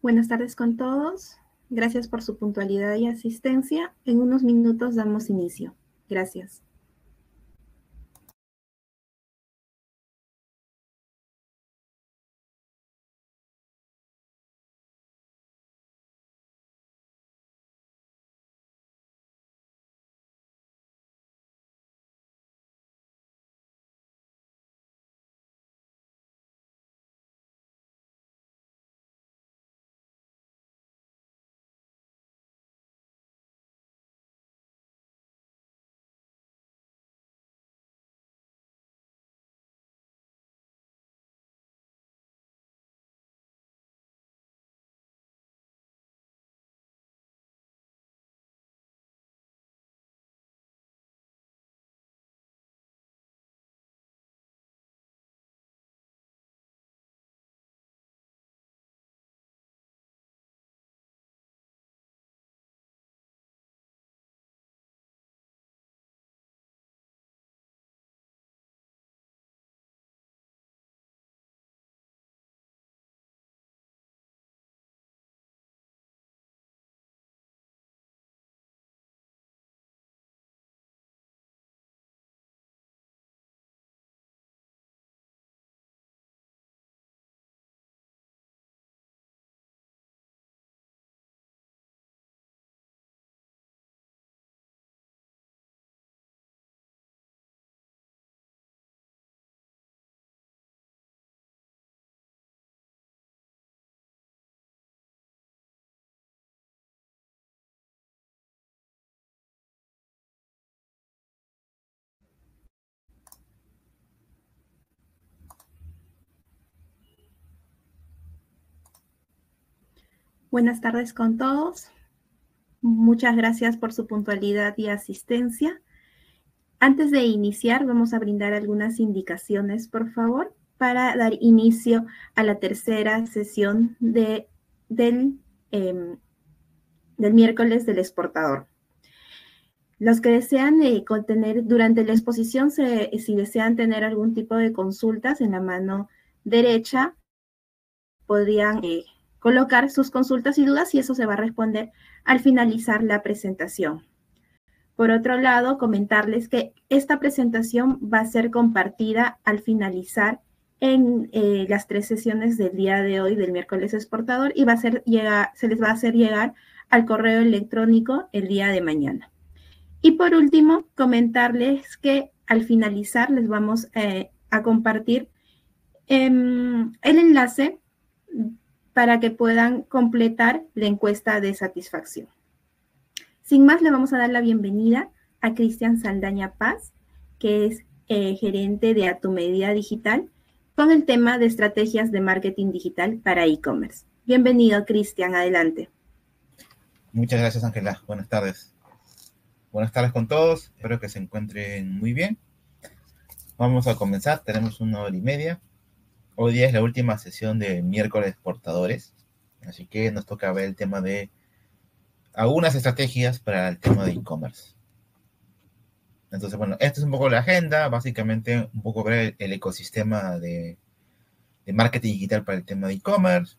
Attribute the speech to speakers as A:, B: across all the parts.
A: Buenas tardes con todos. Gracias por su puntualidad y asistencia. En unos minutos damos inicio. Gracias. Buenas tardes con todos. Muchas gracias por su puntualidad y asistencia. Antes de iniciar, vamos a brindar algunas indicaciones, por favor, para dar inicio a la tercera sesión del miércoles del exportador. Los que desean contener durante la exposición, si desean tener algún tipo de consultas en la mano derecha, podrían colocar sus consultas y dudas y eso se va a responder al finalizar la presentación. Por otro lado, comentarles que esta presentación va a ser compartida al finalizar en las 3 sesiones del día de hoy, del miércoles exportador, y se les va a hacer llegar al correo electrónico el día de mañana. Y por último, comentarles que al finalizar les vamos a compartir el enlace para que puedan completar la encuesta de satisfacción. Sin más, le vamos a dar la bienvenida a Cristian Saldaña Paz, que es gerente de Atumedia Digital, con el tema de estrategias de marketing digital para e-commerce. Bienvenido, Cristian, adelante.
B: Muchas gracias, Ángela. Buenas tardes. Buenas tardes con todos. Espero que se encuentren muy bien. Vamos a comenzar. Tenemos 1 hora y media. Hoy día es la última sesión de miércoles exportadores. Así que nos toca ver el tema de algunas estrategias para el tema de e-commerce. Entonces, bueno, esta es un poco la agenda. Básicamente, un poco ver el ecosistema de marketing digital para el tema de e-commerce.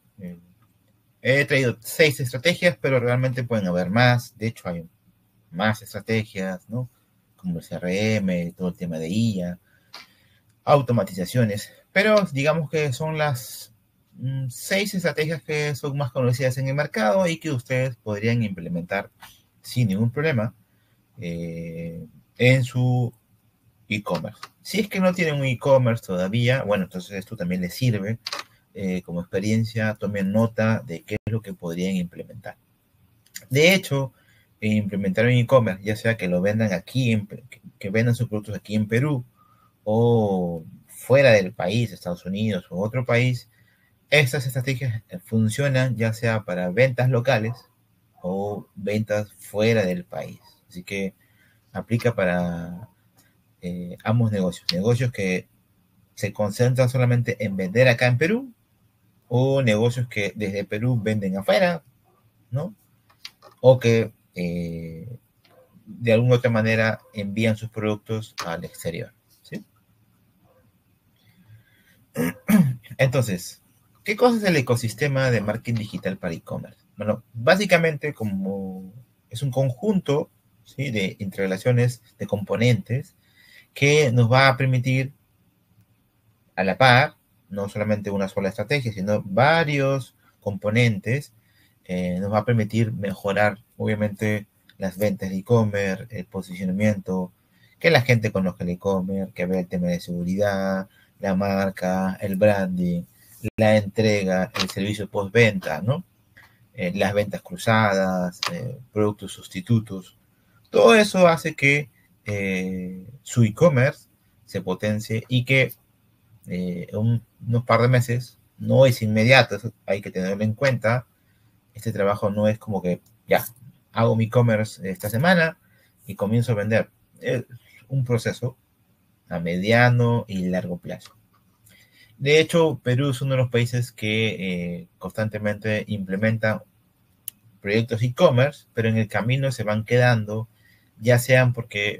B: He traído 6 estrategias, pero realmente pueden haber más. De hecho, hay más estrategias, ¿no? Como el CRM, todo el tema de IA, automatizaciones, pero digamos que son las 6 estrategias que son más conocidas en el mercado y que ustedes podrían implementar sin ningún problema en su e-commerce. Si es que no tienen un e-commerce todavía, bueno, entonces esto también les sirve como experiencia. Tomen nota de qué es lo que podrían implementar. De hecho, implementar un e-commerce, ya sea que lo vendan aquí, que vendan sus productos aquí en Perú o fuera del país, Estados Unidos o otro país, estas estrategias funcionan ya sea para ventas locales o ventas fuera del país. Así que aplica para ambos negocios. Negocios que se concentran solamente en vender acá en Perú o negocios que desde Perú venden afuera, ¿no? O que de alguna otra manera envían sus productos al exterior, ¿sí? Entonces, ¿Qué cosa es el ecosistema de marketing digital para e-commerce? Bueno, básicamente como es un conjunto, ¿sí?, de interrelaciones, de componentes, que nos va a permitir a la par, no solamente una sola estrategia, sino varios componentes, nos va a permitir mejorar, obviamente, las ventas de e-commerce, el posicionamiento, que la gente conozca el e-commerce, que vea el tema de seguridad, la marca, el branding, la entrega, el servicio postventa, ¿no? Las ventas cruzadas, productos sustitutos. Todo eso hace que su e-commerce se potencie y que unos par de meses, no es inmediato, eso hay que tenerlo en cuenta. Este trabajo no es como que ya, hago mi e-commerce esta semana y comienzo a vender. Es un proceso a mediano y largo plazo. De hecho, Perú es uno de los países que constantemente implementa proyectos e-commerce, pero en el camino se van quedando, ya sean porque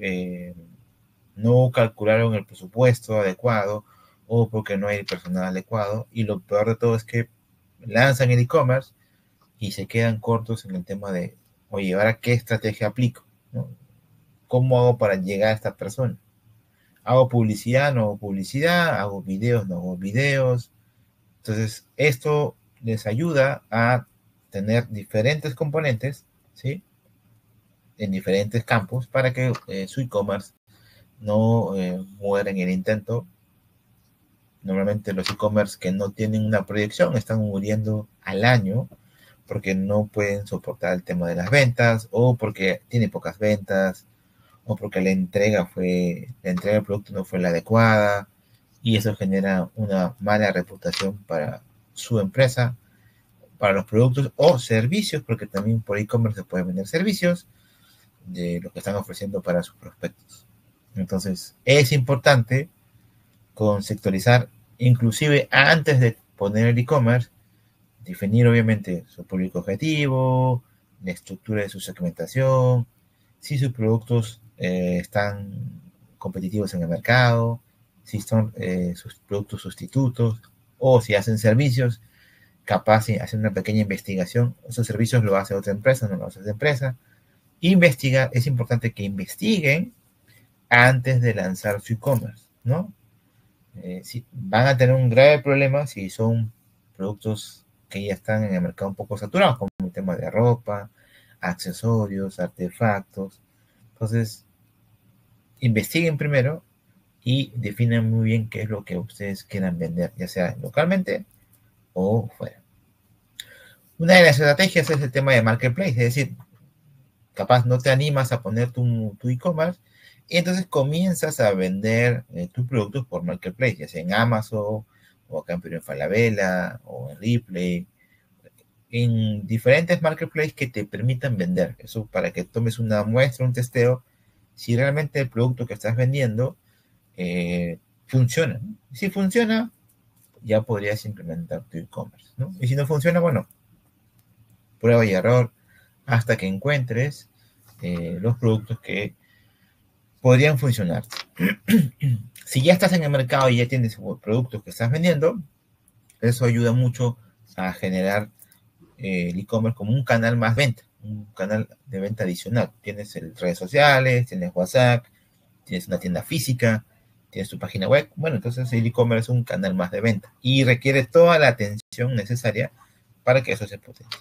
B: no calcularon el presupuesto adecuado o porque no hay el personal adecuado. Y lo peor de todo es que lanzan el e-commerce y se quedan cortos en el tema de, oye, ¿ahora qué estrategia aplico? ¿No? ¿Cómo hago para llegar a esta persona? ¿Hago publicidad? ¿No hago publicidad? ¿Hago videos? ¿No hago videos? Entonces, esto les ayuda a tener diferentes componentes, ¿sí?, en diferentes campos para que su e-commerce no muera en el intento. Normalmente los e-commerce que no tienen una proyección están muriendo al año porque no pueden soportar el tema de las ventas, o porque tienen pocas ventas, o porque la entrega del producto no fue la adecuada, y eso genera una mala reputación para su empresa, para los productos o servicios, porque también por e-commerce se pueden vender servicios de lo que están ofreciendo para sus prospectos. Entonces, es importante sectorizar, inclusive antes de poner el e-commerce, definir obviamente su público objetivo, la estructura de su segmentación, si sus productos están competitivos en el mercado, si son sus productos sustitutos, o si hacen servicios, capaz de hacer una pequeña investigación. Esos servicios lo hace otra empresa, no lo hace otra empresa. Investigar, es importante que investiguen antes de lanzar su e-commerce, ¿no? Si van a tener un grave problema si son productos que ya están en el mercado un poco saturados, como el tema de ropa, accesorios, artefactos. Entonces, investiguen primero y definan muy bien qué es lo que ustedes quieran vender, ya sea localmente o fuera. Una de las estrategias es el tema de marketplace, es decir, capaz no te animas a poner tu e-commerce y entonces comienzas a vender tus productos por marketplace, ya sea en Amazon o acá en Perú en Falabella o en Ripley, en diferentes marketplaces que te permitan vender. Eso para que tomes una muestra, un testeo, si realmente el producto que estás vendiendo funciona. Si funciona, ya podrías implementar tu e-commerce, ¿no? Y si no funciona, bueno, prueba y error hasta que encuentres los productos que podrían funcionar. Si ya estás en el mercado y ya tienes productos que estás vendiendo, eso ayuda mucho a generar el e-commerce como un canal más venta, un canal de venta adicional. Tienes redes sociales, tienes WhatsApp, tienes una tienda física, tienes tu página web. Bueno, entonces el e-commerce es un canal más de venta y requiere toda la atención necesaria para que eso se potencie.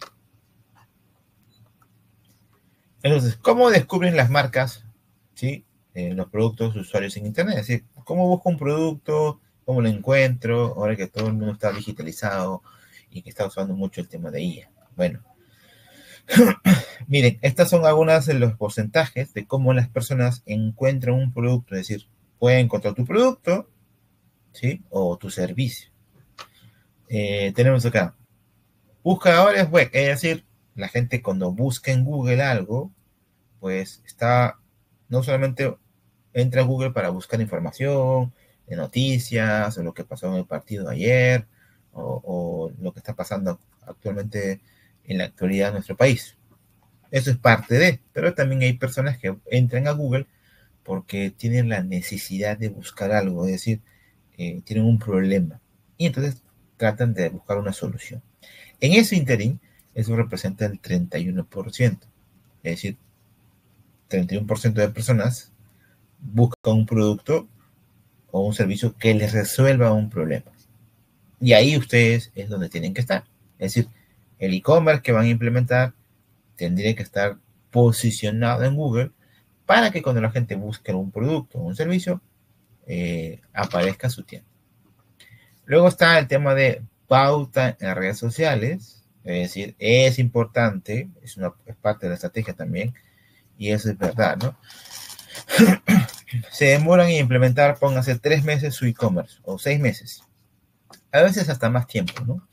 B: Entonces, ¿cómo descubren las marcas, ¿sí?, los productos de usuarios en Internet? Es decir, ¿cómo busco un producto? ¿Cómo lo encuentro? Ahora que todo el mundo está digitalizado y que está usando mucho el tema de IA. Bueno, miren, estas son algunas de los porcentajes de cómo las personas encuentran un producto. Es decir, pueden encontrar tu producto, ¿sí?, o tu servicio. Tenemos acá, buscadores web, es decir, la gente cuando busca en Google algo, pues está, no solamente entra a Google para buscar información de noticias, o lo que pasó en el partido ayer, o lo que está pasando actualmente en la actualidad de nuestro país. Eso es parte de, pero también hay personas que entran a Google porque tienen la necesidad de buscar algo, es decir, tienen un problema. Y entonces tratan de buscar una solución. En ese interín, eso representa el 31%. Es decir, 31% de personas buscan un producto o un servicio que les resuelva un problema. Y ahí ustedes es donde tienen que estar. Es decir, el e-commerce que van a implementar tendría que estar posicionado en Google para que cuando la gente busque un producto o un servicio, aparezca su tienda. Luego está el tema de pauta en redes sociales. Es decir, es importante, es parte de la estrategia también, y eso es verdad, ¿no? Se demoran en implementar, pónganse 3 meses su e-commerce, o 6 meses. A veces hasta más tiempo, ¿no?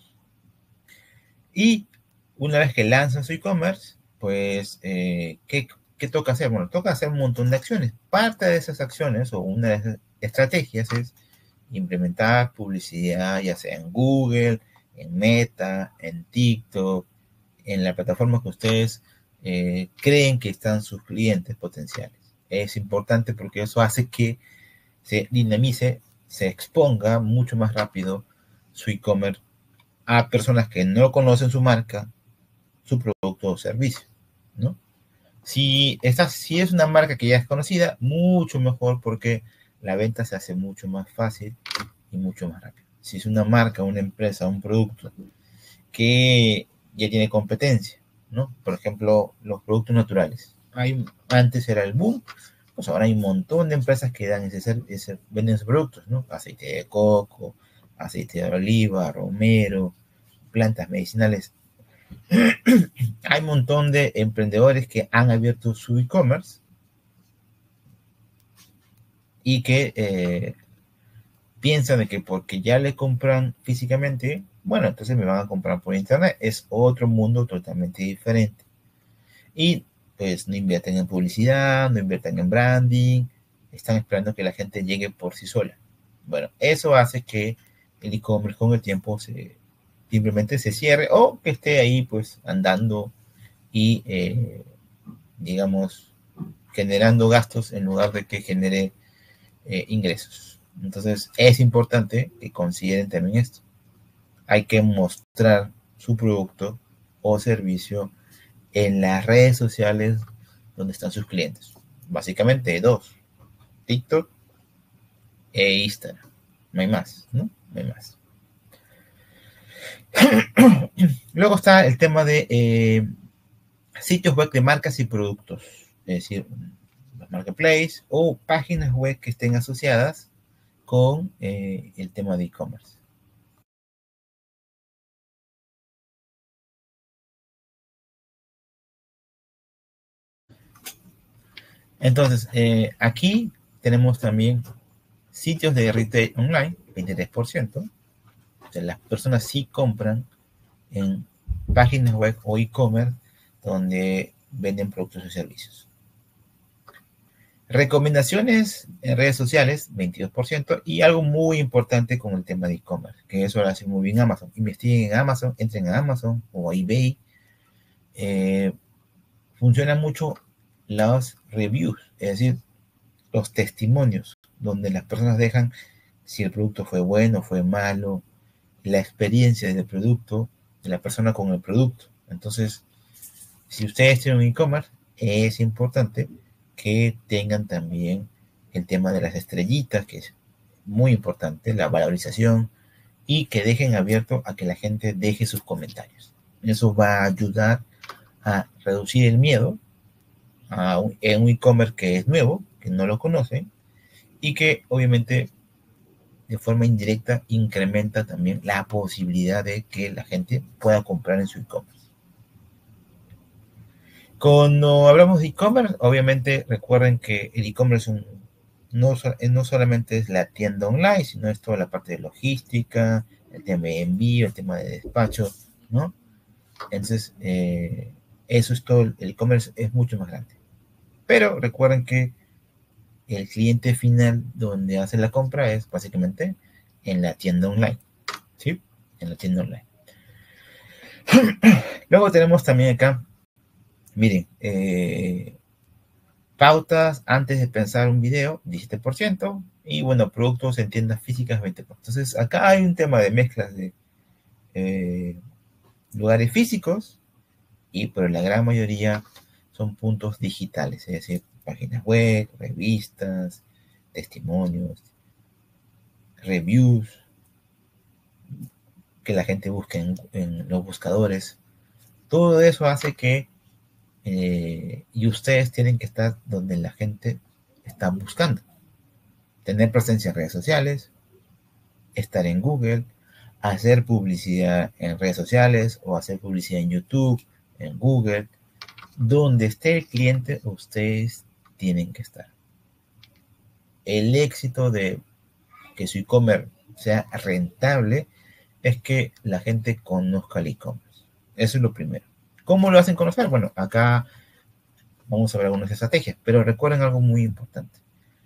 B: Y una vez que lanzan su e-commerce, pues, ¿qué toca hacer? Bueno, toca hacer un montón de acciones. Parte de esas acciones, o una de esas estrategias, es implementar publicidad, ya sea en Google, en Meta, en TikTok, en la plataforma que ustedes creen que están sus clientes potenciales. Es importante porque eso hace que se dinamice, se exponga mucho más rápido su e-commerce a personas que no conocen su marca, su producto o servicio, ¿no? Si es una marca que ya es conocida, mucho mejor porque la venta se hace mucho más fácil y mucho más rápido. Si es una marca, una empresa, un producto que ya tiene competencia, ¿no? Por ejemplo, los productos naturales. Antes era el boom, pues ahora hay un montón de empresas que dan venden esos productos, ¿no? Aceite de coco, aceite de oliva, romero, plantas medicinales. Hay un montón de emprendedores que han abierto su e-commerce y que piensan de que porque ya le compran físicamente, bueno, entonces me van a comprar por internet. Es otro mundo totalmente diferente. Y pues no invierten en publicidad, no invierten en branding, están esperando que la gente llegue por sí sola. Bueno, eso hace que el e-commerce con el tiempo simplemente se cierre o que esté ahí pues andando y digamos generando gastos en lugar de que genere ingresos. Entonces es importante que consideren también esto. Hay que mostrar su producto o servicio en las redes sociales donde están sus clientes. Básicamente dos: TikTok e Instagram. No hay más, ¿no? No hay más. Luego está el tema de sitios web de marcas y productos. Es decir, los marketplaces o páginas web que estén asociadas con el tema de e-commerce. Entonces, aquí tenemos también sitios de retail online, 23%. O sea, las personas sí compran en páginas web o e-commerce donde venden productos y servicios. Recomendaciones en redes sociales, 22%. Y algo muy importante con el tema de e-commerce, que eso lo hace muy bien Amazon. Investiguen en Amazon, entren a Amazon o a eBay. Funcionan mucho los reviews, es decir, los testimonios, donde las personas dejan si el producto fue bueno, fue malo, la experiencia del producto, de la persona con el producto. Entonces, si ustedes tienen un e-commerce, es importante que tengan también el tema de las estrellitas, que es muy importante, la valorización, y que dejen abierto a que la gente deje sus comentarios. Eso va a ayudar a reducir el miedo en un e-commerce que es nuevo, que no lo conocen, y que obviamente de forma indirecta incrementa también la posibilidad de que la gente pueda comprar en su e-commerce. Cuando hablamos de e-commerce, obviamente recuerden que el e-commerce no solamente es la tienda online, sino es toda la parte de logística, el tema de envío, el tema de despacho, ¿no? Entonces, eso es todo. El e-commerce es mucho más grande. Pero recuerden que el cliente final donde hace la compra es básicamente en la tienda online, ¿sí? En la tienda online. Luego tenemos también acá, miren, pautas antes de pensar un video, 17%, y bueno, productos en tiendas físicas, 20%. Entonces, acá hay un tema de mezclas de lugares físicos, pero la gran mayoría son puntos digitales, es decir, páginas web, revistas, testimonios, reviews, que la gente busque en los buscadores. Todo eso hace que, y ustedes tienen que estar donde la gente está buscando. Tener presencia en redes sociales, estar en Google, hacer publicidad en redes sociales o hacer publicidad en YouTube, en Google. Donde esté el cliente, ustedes tienen que estar. El éxito de que su e-commerce sea rentable es que la gente conozca el e-commerce. Eso es lo primero. ¿Cómo lo hacen conocer? Bueno, acá vamos a ver algunas estrategias, pero recuerden algo muy importante.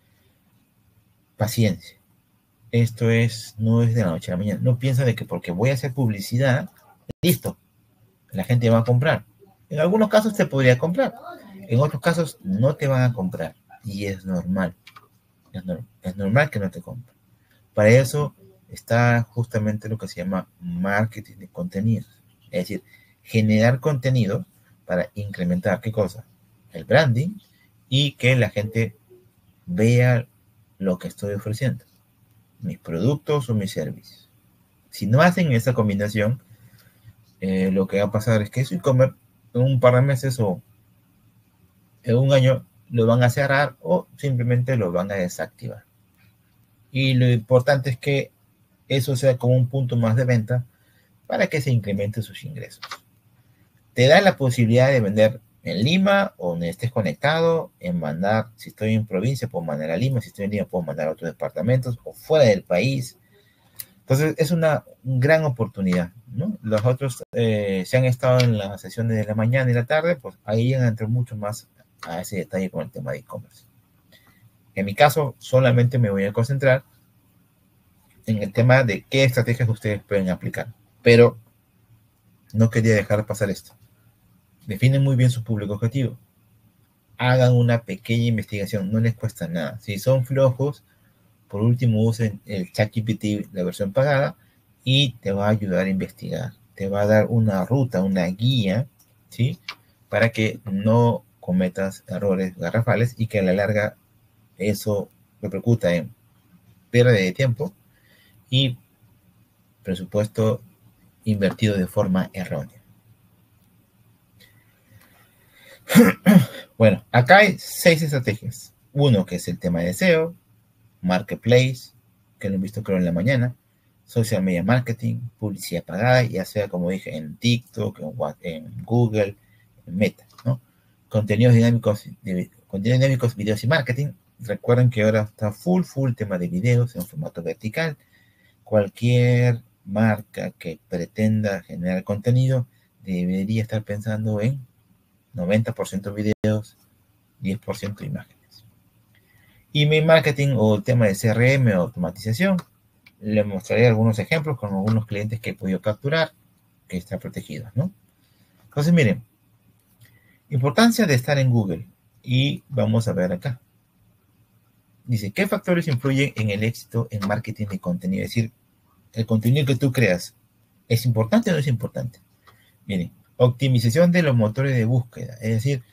B: Paciencia. Esto no es de la noche a la mañana. No piensa de que porque voy a hacer publicidad, listo, la gente va a comprar. En algunos casos te podría comprar, en otros casos no te van a comprar y es normal. Es normal que no te compren. Para eso está justamente lo que se llama marketing de contenidos. Es decir, generar contenido para incrementar, ¿qué cosa? El branding y que la gente vea lo que estoy ofreciendo, mis productos o mis servicios. Si no hacen esa combinación, lo que va a pasar es que su e-commerce en un par de meses o en un año lo van a cerrar o simplemente lo van a desactivar. Y lo importante es que eso sea como un punto más de venta para que se incrementen sus ingresos. Te da la posibilidad de vender en Lima o donde estés conectado, en mandar, si estoy en provincia, puedo mandar a Lima, si estoy en Lima, puedo mandar a otros departamentos o fuera del país. Entonces, es una gran oportunidad, ¿no? Los otros, si han estado en las sesiones de la mañana y la tarde, pues ahí llegan a entrar mucho más a ese detalle con el tema de e-commerce. En mi caso, solamente me voy a concentrar en el tema de qué estrategias ustedes pueden aplicar. Pero no quería dejar pasar esto. Definen muy bien su público objetivo. Hagan una pequeña investigación, no les cuesta nada. Si son flojos, por último usen el ChatGPT, la versión pagada, y te va a ayudar a investigar. Te va a dar una ruta, una guía, ¿sí? Para que no cometas errores garrafales y que a la larga eso repercuta en pérdida de tiempo y presupuesto invertido de forma errónea. Bueno, acá hay 6 estrategias. Uno que es el tema de SEO, Marketplace, que lo he visto creo en la mañana, Social Media Marketing, publicidad pagada, ya sea como dije en TikTok, en Google, en Meta, ¿no? Contenidos dinámicos, videos y marketing. Recuerden que ahora está full tema de videos en formato vertical. Cualquier marca que pretenda generar contenido debería estar pensando en 90% videos, 10% imágenes. Email marketing o el tema de CRM o automatización. Les mostraré algunos ejemplos con algunos clientes que he podido capturar que están protegidos, ¿no? Entonces, miren, importancia de estar en Google. Y vamos a ver acá. Dice, ¿qué factores influyen en el éxito en marketing de contenido? Es decir, el contenido que tú creas, ¿es importante o no es importante? Miren, optimización de los motores de búsqueda. Es decir,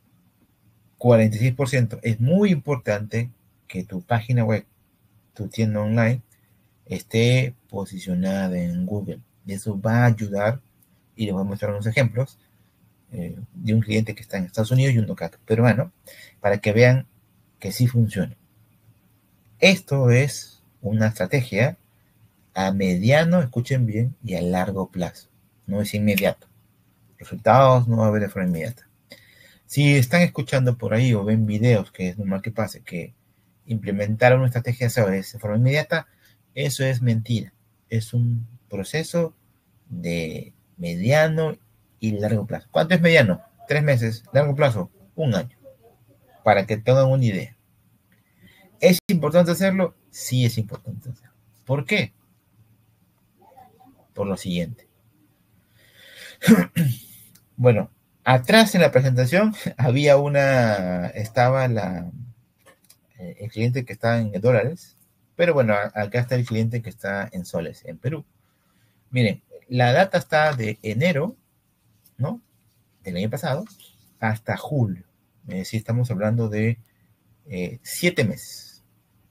B: 46%. Es muy importante que tu página web, tu tienda online, esté posicionada en Google. Y eso va a ayudar, y les voy a mostrar unos ejemplos de un cliente que está en Estados Unidos y uno acá peruano, para que vean que sí funciona. Esto es una estrategia a mediano, escuchen bien, y a largo plazo. No es inmediato. Resultados no va a haber de forma inmediata. Si están escuchando por ahí o ven videos, que es normal que pase, que implementar una estrategia de forma inmediata, eso es mentira. Es un proceso de mediano y largo plazo. ¿Cuánto es mediano? 3 meses. Largo plazo, 1 año. Para que tengan una idea. ¿Es importante hacerlo? Sí es importante hacerlo. ¿Por qué? Por lo siguiente. Bueno, atrás en la presentación estaba el cliente que está en dólares, pero bueno, acá está el cliente que está en soles, en Perú. Miren, La data está de enero, ¿no? Del año pasado, hasta julio. Es decir, estamos hablando de 7 meses.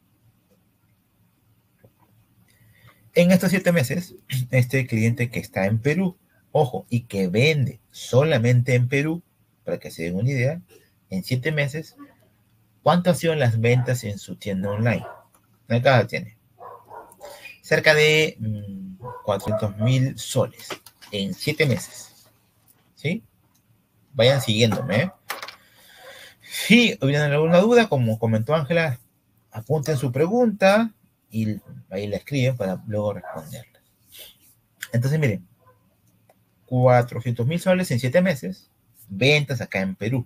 B: En estos 7 meses, este cliente que está en Perú, ojo, y que vende solamente en Perú, para que se den una idea, en 7 meses, ¿cuántas han sido las ventas en su tienda online? Acá tiene. Cerca de 400.000 soles en 7 meses. ¿Sí? Vayan siguiéndome, ¿eh? Si hubieran alguna duda, como comentó Ángela, apunten su pregunta y ahí la escriben para luego responderla. Entonces, miren, 400.000 soles en 7 meses, ventas acá en Perú.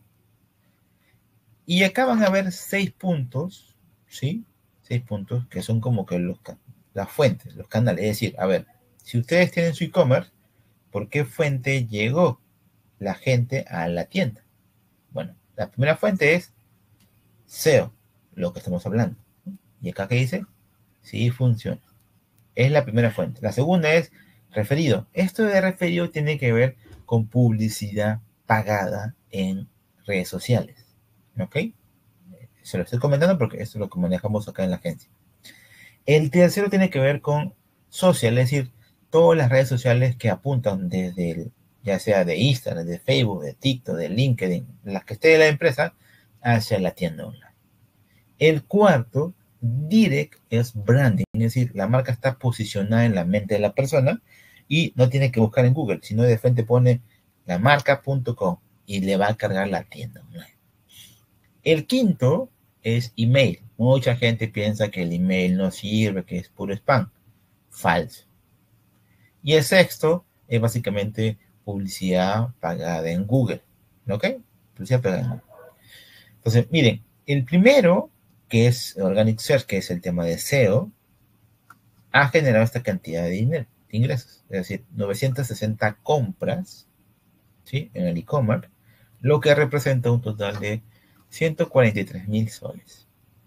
B: Y acá van a ver 6 puntos, ¿sí? 6 puntos que son como que las fuentes, los canales. Es decir, a ver, si ustedes tienen su e-commerce, ¿por qué fuente llegó la gente a la tienda? Bueno, la primera fuente es SEO, lo que estamos hablando. Y acá que dice, sí funciona. Es la primera fuente. La segunda es referido. Esto de referido tiene que ver con publicidad pagada en redes sociales. ¿Ok? Se lo estoy comentando porque esto es lo que manejamos acá en la agencia. El tercero tiene que ver con social, es decir, todas las redes sociales que apuntan desde ya sea de Instagram, de Facebook, de TikTok, de LinkedIn, las que esté de la empresa, hacia la tienda online. El cuarto, direct, es branding, es decir, la marca está posicionada en la mente de la persona y no tiene que buscar en Google, sino de frente pone lamarca.com y le va a cargar la tienda online. El quinto es email. Mucha gente piensa que el email no sirve, que es puro spam. Falso. Y el sexto es básicamente publicidad pagada en Google. ¿Ok? Publicidad pagada en Google. Entonces, miren, el primero, que es Organic Search, que es el tema de SEO, ha generado esta cantidad de dinero, de ingresos. Es decir, 960 compras, ¿sí? En el e-commerce, lo que representa un total de 143.000 soles.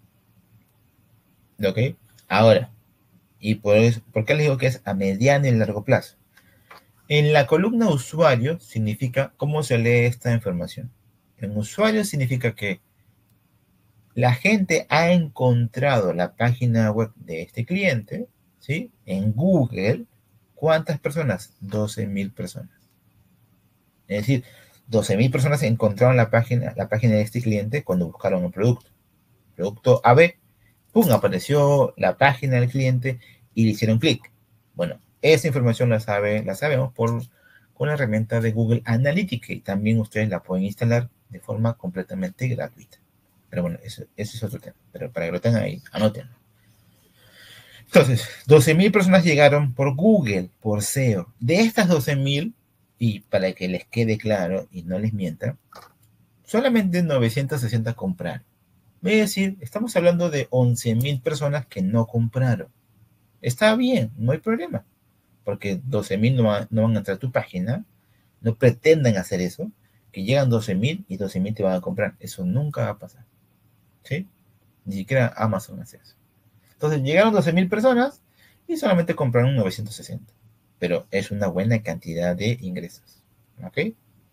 B: ¿Ok? Ahora, ¿y por qué les digo que es a mediano y largo plazo? En la columna usuario significa cómo se lee esta información. En usuario significa que la gente ha encontrado la página web de este cliente, ¿sí? En Google, ¿cuántas personas? 12.000 personas. Es decir, 12.000 personas encontraron la página de este cliente cuando buscaron un producto. Producto AB, ¡pum! Apareció la página del cliente y le hicieron clic. Bueno, esa información la sabemos con la herramienta de Google Analytics, y también ustedes la pueden instalar de forma completamente gratuita. Pero bueno, eso es otro tema. Pero para que lo tengan ahí, anótenlo. Entonces, 12.000 personas llegaron por Google, por SEO. De estas 12.000, y para que les quede claro y no les mienta, solamente 960 compraron. Es decir, estamos hablando de 11.000 personas que no compraron. Está bien, no hay problema. Porque 12.000 no van a entrar a tu página. No pretendan hacer eso. Que llegan 12.000 y 12.000 te van a comprar. Eso nunca va a pasar. ¿Sí? Ni siquiera Amazon hace eso. Entonces llegaron 12.000 personas y solamente compraron 960. Pero es una buena cantidad de ingresos. ¿Ok?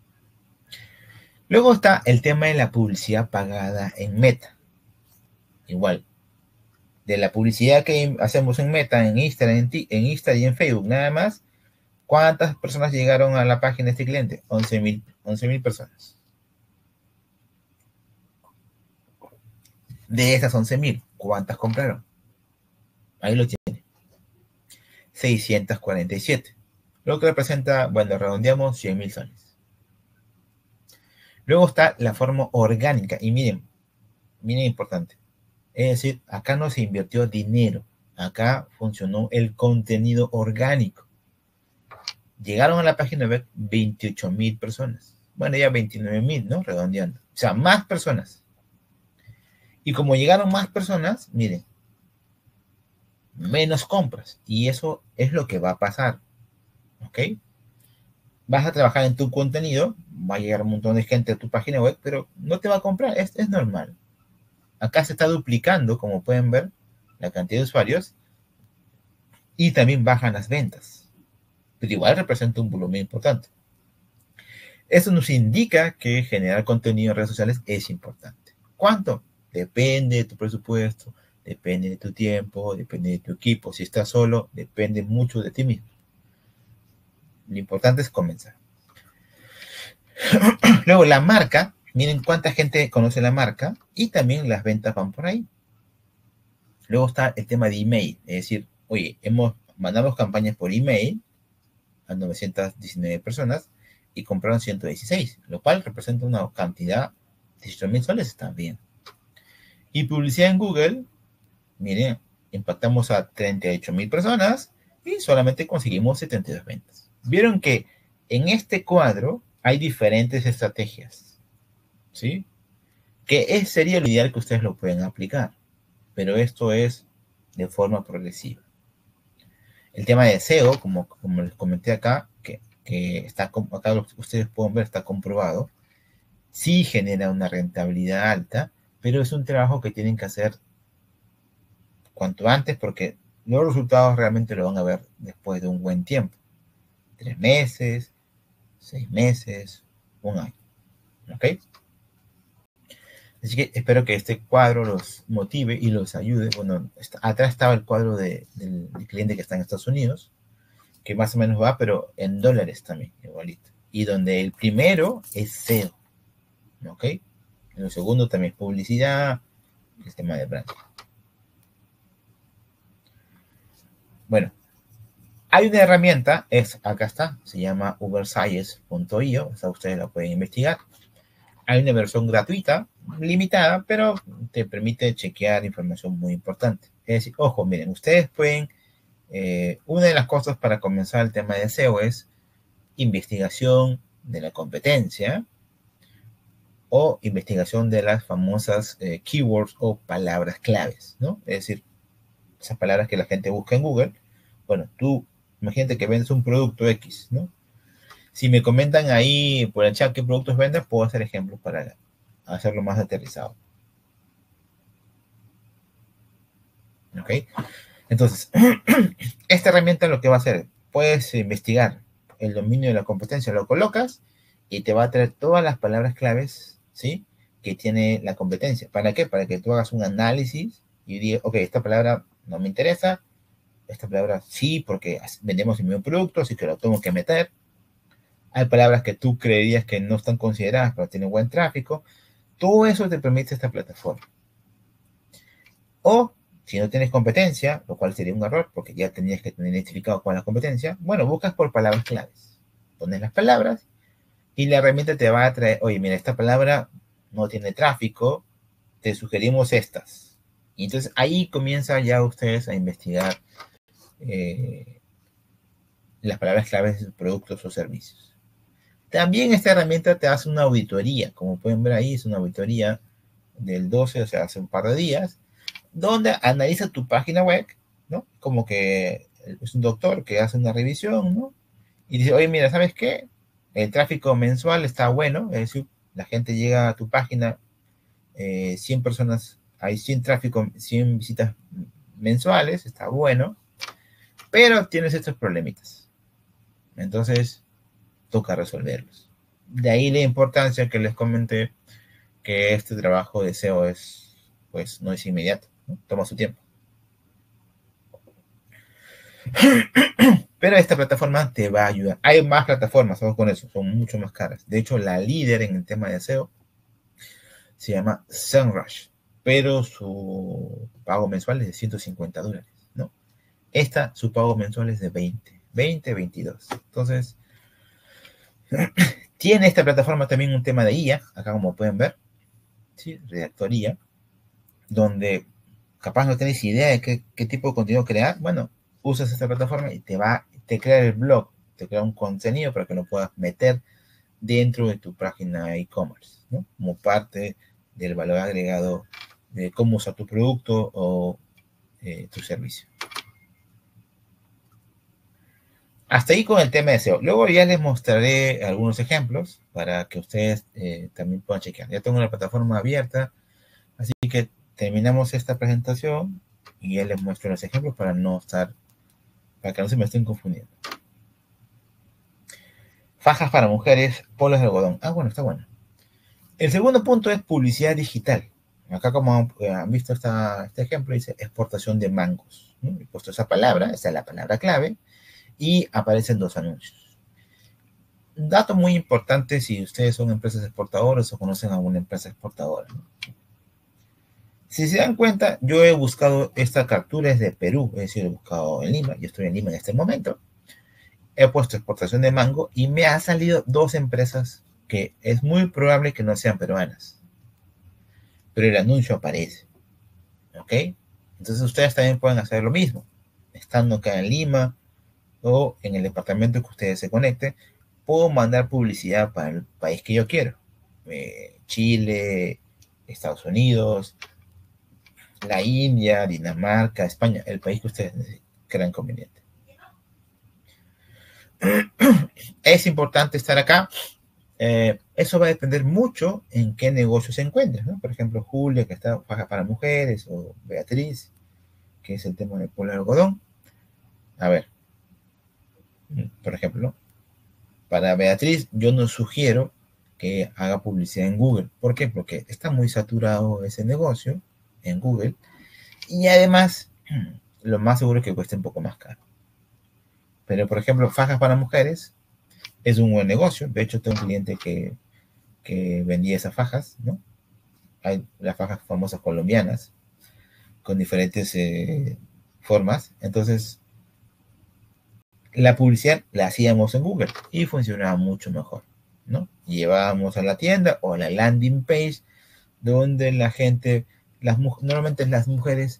B: Luego está el tema de la publicidad pagada en Meta. Igual. De la publicidad que hacemos en Meta, en Instagram, en Instagram y en Facebook, nada más. ¿Cuántas personas llegaron a la página de este cliente? 11.000 personas. De esas 11.000, ¿cuántas compraron? Ahí lo tiene. 647. Lo que representa, bueno, redondeamos 100.000 soles. Luego está la forma orgánica. Y miren importante. Es decir, acá no se invirtió dinero. Acá funcionó el contenido orgánico. Llegaron a la página web 28.000 personas. Bueno, ya 29.000, ¿no? Redondeando. O sea, más personas. Y como llegaron más personas, miren, menos compras. Y eso es lo que va a pasar. ¿Ok? Vas a trabajar en tu contenido, va a llegar un montón de gente a tu página web, pero no te va a comprar. Es normal. Acá se está duplicando, como pueden ver, la cantidad de usuarios y también bajan las ventas. pero igual representa un volumen importante. Eso nos indica que generar contenido en redes sociales es importante. ¿Cuánto? Depende de tu presupuesto, depende de tu tiempo, depende de tu equipo. Si estás solo, depende mucho de ti mismo. Lo importante es comenzar. Luego, la marca. Miren cuánta gente conoce la marca y también las ventas van por ahí. Luego está el tema de email. Es decir, oye, mandamos campañas por email a 919 personas y compraron 116, lo cual representa una cantidad de 18,000 soles, está bien. Y publicidad en Google, miren, impactamos a 38,000 personas y solamente conseguimos 72 ventas. Vieron que en este cuadro hay diferentes estrategias, ¿sí? Que sería lo ideal que ustedes lo pueden aplicar, pero esto es de forma progresiva. El tema de SEO, como les comenté acá, que está acá ustedes pueden ver, está comprobado, sí genera una rentabilidad alta, pero es un trabajo que tienen que hacer cuanto antes porque los resultados realmente lo van a ver después de un buen tiempo. 3 meses, 6 meses, un año. ¿Ok? Así que espero que este cuadro los motive y los ayude. Bueno, atrás estaba el cuadro del cliente que está en Estados Unidos, que más o menos va, pero en dólares también, igualito. Y donde el primero es SEO, ¿ok? En el segundo también es publicidad, el tema de branding. Bueno, hay una herramienta, acá está, se llama uberscience.io, o sea, ustedes la pueden investigar. Hay una versión gratuita, limitada, pero te permite chequear información muy importante. Es decir, ojo, miren, ustedes pueden, una de las cosas para comenzar el tema de SEO es investigación de la competencia o investigación de las famosas keywords o palabras claves, ¿no? Es decir, esas palabras que la gente busca en Google. Bueno, tú imagínate que vendes un producto X, ¿no? Si me comentan ahí por el chat qué productos vendes, puedo hacer ejemplos para hacerlo más aterrizado. ¿Ok? Entonces, esta herramienta lo que va a hacer, puedes investigar el dominio de la competencia, lo colocas y te va a traer todas las palabras claves, ¿sí? Que tiene la competencia. ¿Para qué? Para que tú hagas un análisis y digas, ok, esta palabra no me interesa, esta palabra sí, porque vendemos el mismo producto, así que lo tengo que meter. Hay palabras que tú creerías que no están consideradas, pero tienen buen tráfico. Todo eso te permite esta plataforma. O, si no tienes competencia, lo cual sería un error, porque ya tenías que tener identificado cuál es la competencia, bueno, buscas por palabras claves. Pones las palabras y la herramienta te va a traer, oye, mira, esta palabra no tiene tráfico, te sugerimos estas. Y entonces ahí comienzan ya ustedes a investigar las palabras claves de sus productos o servicios. También esta herramienta te hace una auditoría, como pueden ver ahí, es una auditoría del 12, o sea, hace un par de días, donde analiza tu página web, ¿no? Como que es un doctor que hace una revisión, ¿no? Y dice, oye, mira, ¿sabes qué? El tráfico mensual está bueno, es decir, la gente llega a tu página, 100 personas, hay 100 tráfico, 100 visitas mensuales, está bueno, pero tienes estos problemitas. Entonces, toca resolverlos. De ahí la importancia que les comenté que este trabajo de SEO pues no es inmediato, ¿no? Toma su tiempo. Pero esta plataforma te va a ayudar. Hay más plataformas, vamos con eso, son mucho más caras. De hecho, la líder en el tema de SEO se llama SEMrush, pero su pago mensual es de $150, ¿no? Su pago mensual es de 22. Entonces, tiene esta plataforma también un tema de IA, acá como pueden ver, ¿sí? Redactoría, donde capaz no tenés idea de qué tipo de contenido crear. Bueno, usas esta plataforma y te crea el blog, te crea un contenido para que lo puedas meter dentro de tu página e-commerce, ¿no? Como parte del valor agregado de cómo usar tu producto o tu servicio. Hasta ahí con el tema de SEO. Luego ya les mostraré algunos ejemplos para que ustedes también puedan chequear. Ya tengo la plataforma abierta, así que terminamos esta presentación y ya les muestro los ejemplos para que no se me estén confundiendo. Fajas para mujeres, polos de algodón. Ah, bueno, está bueno. El segundo punto es publicidad digital. Acá, como han visto este ejemplo, dice exportación de mangos, ¿no? He puesto esa palabra, esa es la palabra clave, y aparecen 2 anuncios. Un dato muy importante si ustedes son empresas exportadoras o conocen a alguna empresa exportadora, ¿no? Si se dan cuenta, yo he buscado esta captura es de Perú, es decir, he buscado en Lima, yo estoy en Lima en este momento, he puesto exportación de mango y me ha salido 2 empresas que es muy probable que no sean peruanas, pero el anuncio aparece, ¿ok? Entonces ustedes también pueden hacer lo mismo, estando acá en Lima o en el departamento que ustedes se conecten, puedo mandar publicidad para el país que yo quiero, Chile, Estados Unidos, la India, Dinamarca, España, el país que ustedes crean conveniente. Es importante estar acá. Eso va a depender mucho en qué negocio se encuentre, ¿no? Por ejemplo, Julia, que está faja para mujeres, o Beatriz, que es el tema del polo de algodón. A ver, por ejemplo, para Beatriz, yo no sugiero que haga publicidad en Google. ¿Por qué? Porque está muy saturado ese negocio en Google. Y además, lo más seguro es que cueste un poco más caro. Pero, por ejemplo, fajas para mujeres es un buen negocio. De hecho, tengo un cliente que vendía esas fajas, ¿no? Hay las fajas famosas colombianas con diferentes formas. Entonces, la publicidad la hacíamos en Google y funcionaba mucho mejor, ¿no? Llevábamos a la tienda o a la landing page donde la gente, normalmente las mujeres,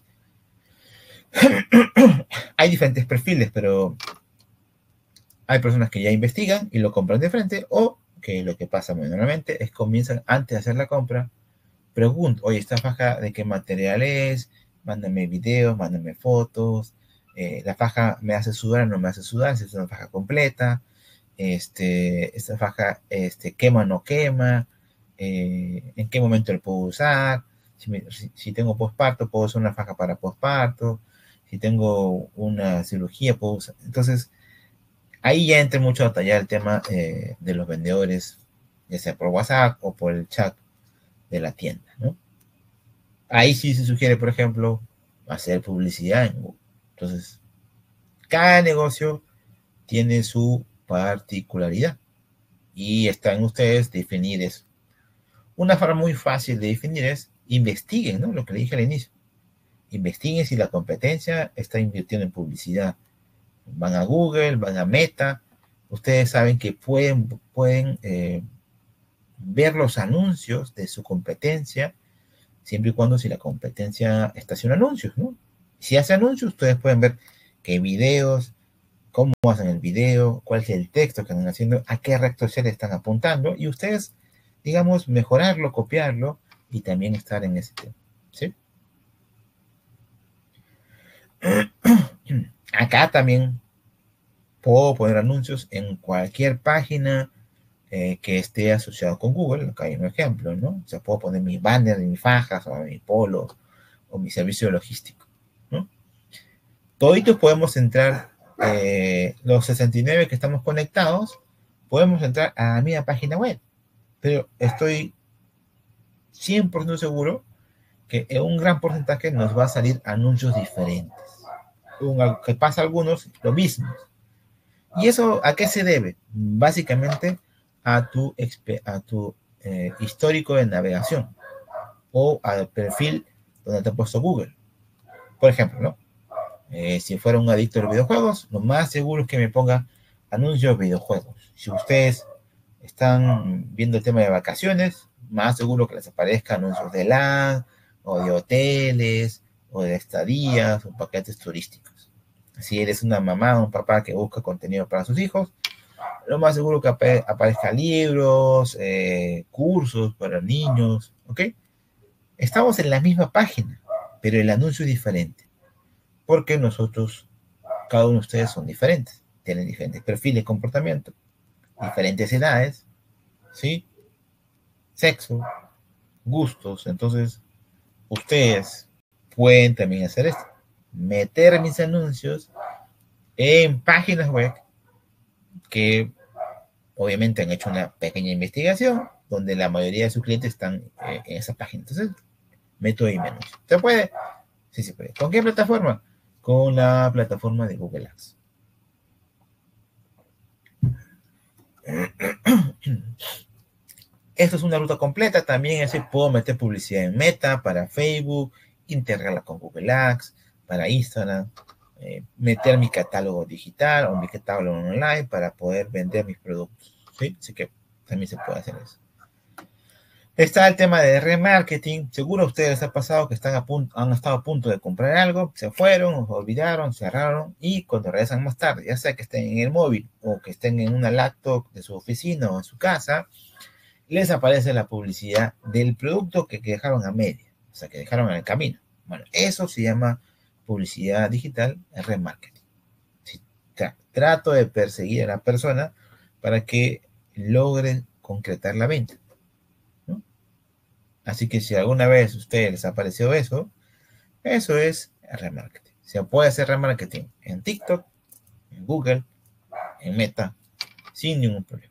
B: hay diferentes perfiles, pero hay personas que ya investigan y lo compran de frente, o que lo que pasa muy normalmente es comienzan antes de hacer la compra, pregunto, oye, ¿esta faja de qué material es? Mándame videos, mándame fotos, la faja me hace sudar o no me hace sudar, si es una faja completa, esta faja quema o no quema, en qué momento la puedo usar, si tengo posparto, puedo usar una faja para posparto, si tengo una cirugía, puedo usar. Entonces, ahí ya entra mucho a detallar el tema de los vendedores, ya sea por WhatsApp o por el chat de la tienda, ¿no? Ahí sí se sugiere, por ejemplo, hacer publicidad en Google. Entonces, cada negocio tiene su particularidad y está en ustedes definir eso. Una forma muy fácil de definir es investiguen, ¿no? Lo que le dije al inicio. Investiguen si la competencia está invirtiendo en publicidad. Van a Google, van a Meta. Ustedes saben que pueden ver los anuncios de su competencia, siempre y cuando si la competencia está haciendo anuncios, ¿no? Si hace anuncios, ustedes pueden ver qué videos, cómo hacen el video, cuál es el texto que están haciendo, a qué red social están apuntando, y ustedes, digamos, mejorarlo, copiarlo, y también estar en ese tema, ¿sí? Acá también puedo poner anuncios en cualquier página que esté asociado con Google. Acá hay un ejemplo, ¿no? O sea, puedo poner mis banners, mis fajas, o mis polos, o mi servicio logístico, ¿no? Toditos podemos entrar, los 69 que estamos conectados, podemos entrar a mi página web, pero estoy 100% seguro que en un gran porcentaje nos va a salir anuncios diferentes. Que pasa algunos lo mismo. ¿Y eso a qué se debe? Básicamente a tu histórico de navegación o al perfil donde te ha puesto Google. Por ejemplo, ¿no? Si fuera un adicto a los videojuegos, lo más seguro es que me ponga anuncios de videojuegos. Si ustedes están viendo el tema de vacaciones, más seguro que les aparezca anuncios de LAN, o de hoteles, o de estadías, o paquetes turísticos. Si eres una mamá o un papá que busca contenido para sus hijos, lo más seguro que aparezca libros, cursos para niños, ¿ok? Estamos en la misma página, pero el anuncio es diferente, porque nosotros, cada uno de ustedes son diferentes, tienen diferentes perfiles de comportamiento, diferentes edades, ¿sí? Sexo, gustos. Entonces, ustedes pueden también hacer esto, meter mis anuncios en páginas web que obviamente han hecho una pequeña investigación donde la mayoría de sus clientes están en esa página. Entonces, método y menús. ¿Se puede? Sí, se puede. ¿Con qué plataforma? Con la plataforma de Google Ads. Esto es una ruta completa. También es decir, puedo meter publicidad en Meta para Facebook, integrarla con Google Ads, para Instagram, meter mi catálogo digital o mi catálogo online para poder vender mis productos. ¿Sí? Así que también se puede hacer eso. Está el tema de remarketing. Seguro a ustedes les ha pasado que han estado a punto de comprar algo, se fueron, olvidaron, cerraron y cuando regresan más tarde, ya sea que estén en el móvil o que estén en una laptop de su oficina o en su casa, les aparece la publicidad del producto que dejaron a media, o sea, que dejaron en el camino. Bueno, eso se llama publicidad digital, remarketing. Si trato de perseguir a la persona para que logre concretar la venta. Así que si alguna vez a ustedes les apareció eso, eso es remarketing. Se puede hacer remarketing en TikTok, en Google, en Meta, sin ningún problema.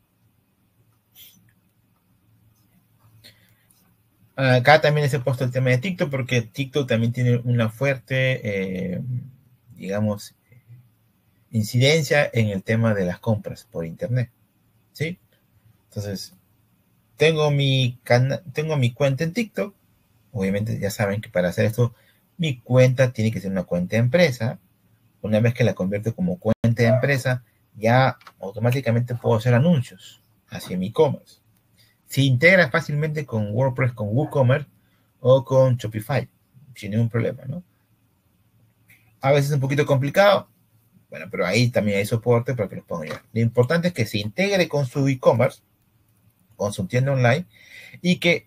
B: Acá también les he puesto el tema de TikTok porque TikTok también tiene una fuerte, digamos, incidencia en el tema de las compras por internet. ¿Sí? Entonces, tengo mi cuenta en TikTok. Obviamente ya saben que para hacer esto, mi cuenta tiene que ser una cuenta de empresa. Una vez que la convierto como cuenta de empresa, ya automáticamente puedo hacer anuncios hacia mi e-commerce. Se integra fácilmente con WordPress, con WooCommerce o con Shopify, sin ningún problema, ¿no? A veces es un poquito complicado, bueno, pero ahí también hay soporte para que los pongan ya. Lo importante es que se integre con su e-commerce, con su tienda online, y que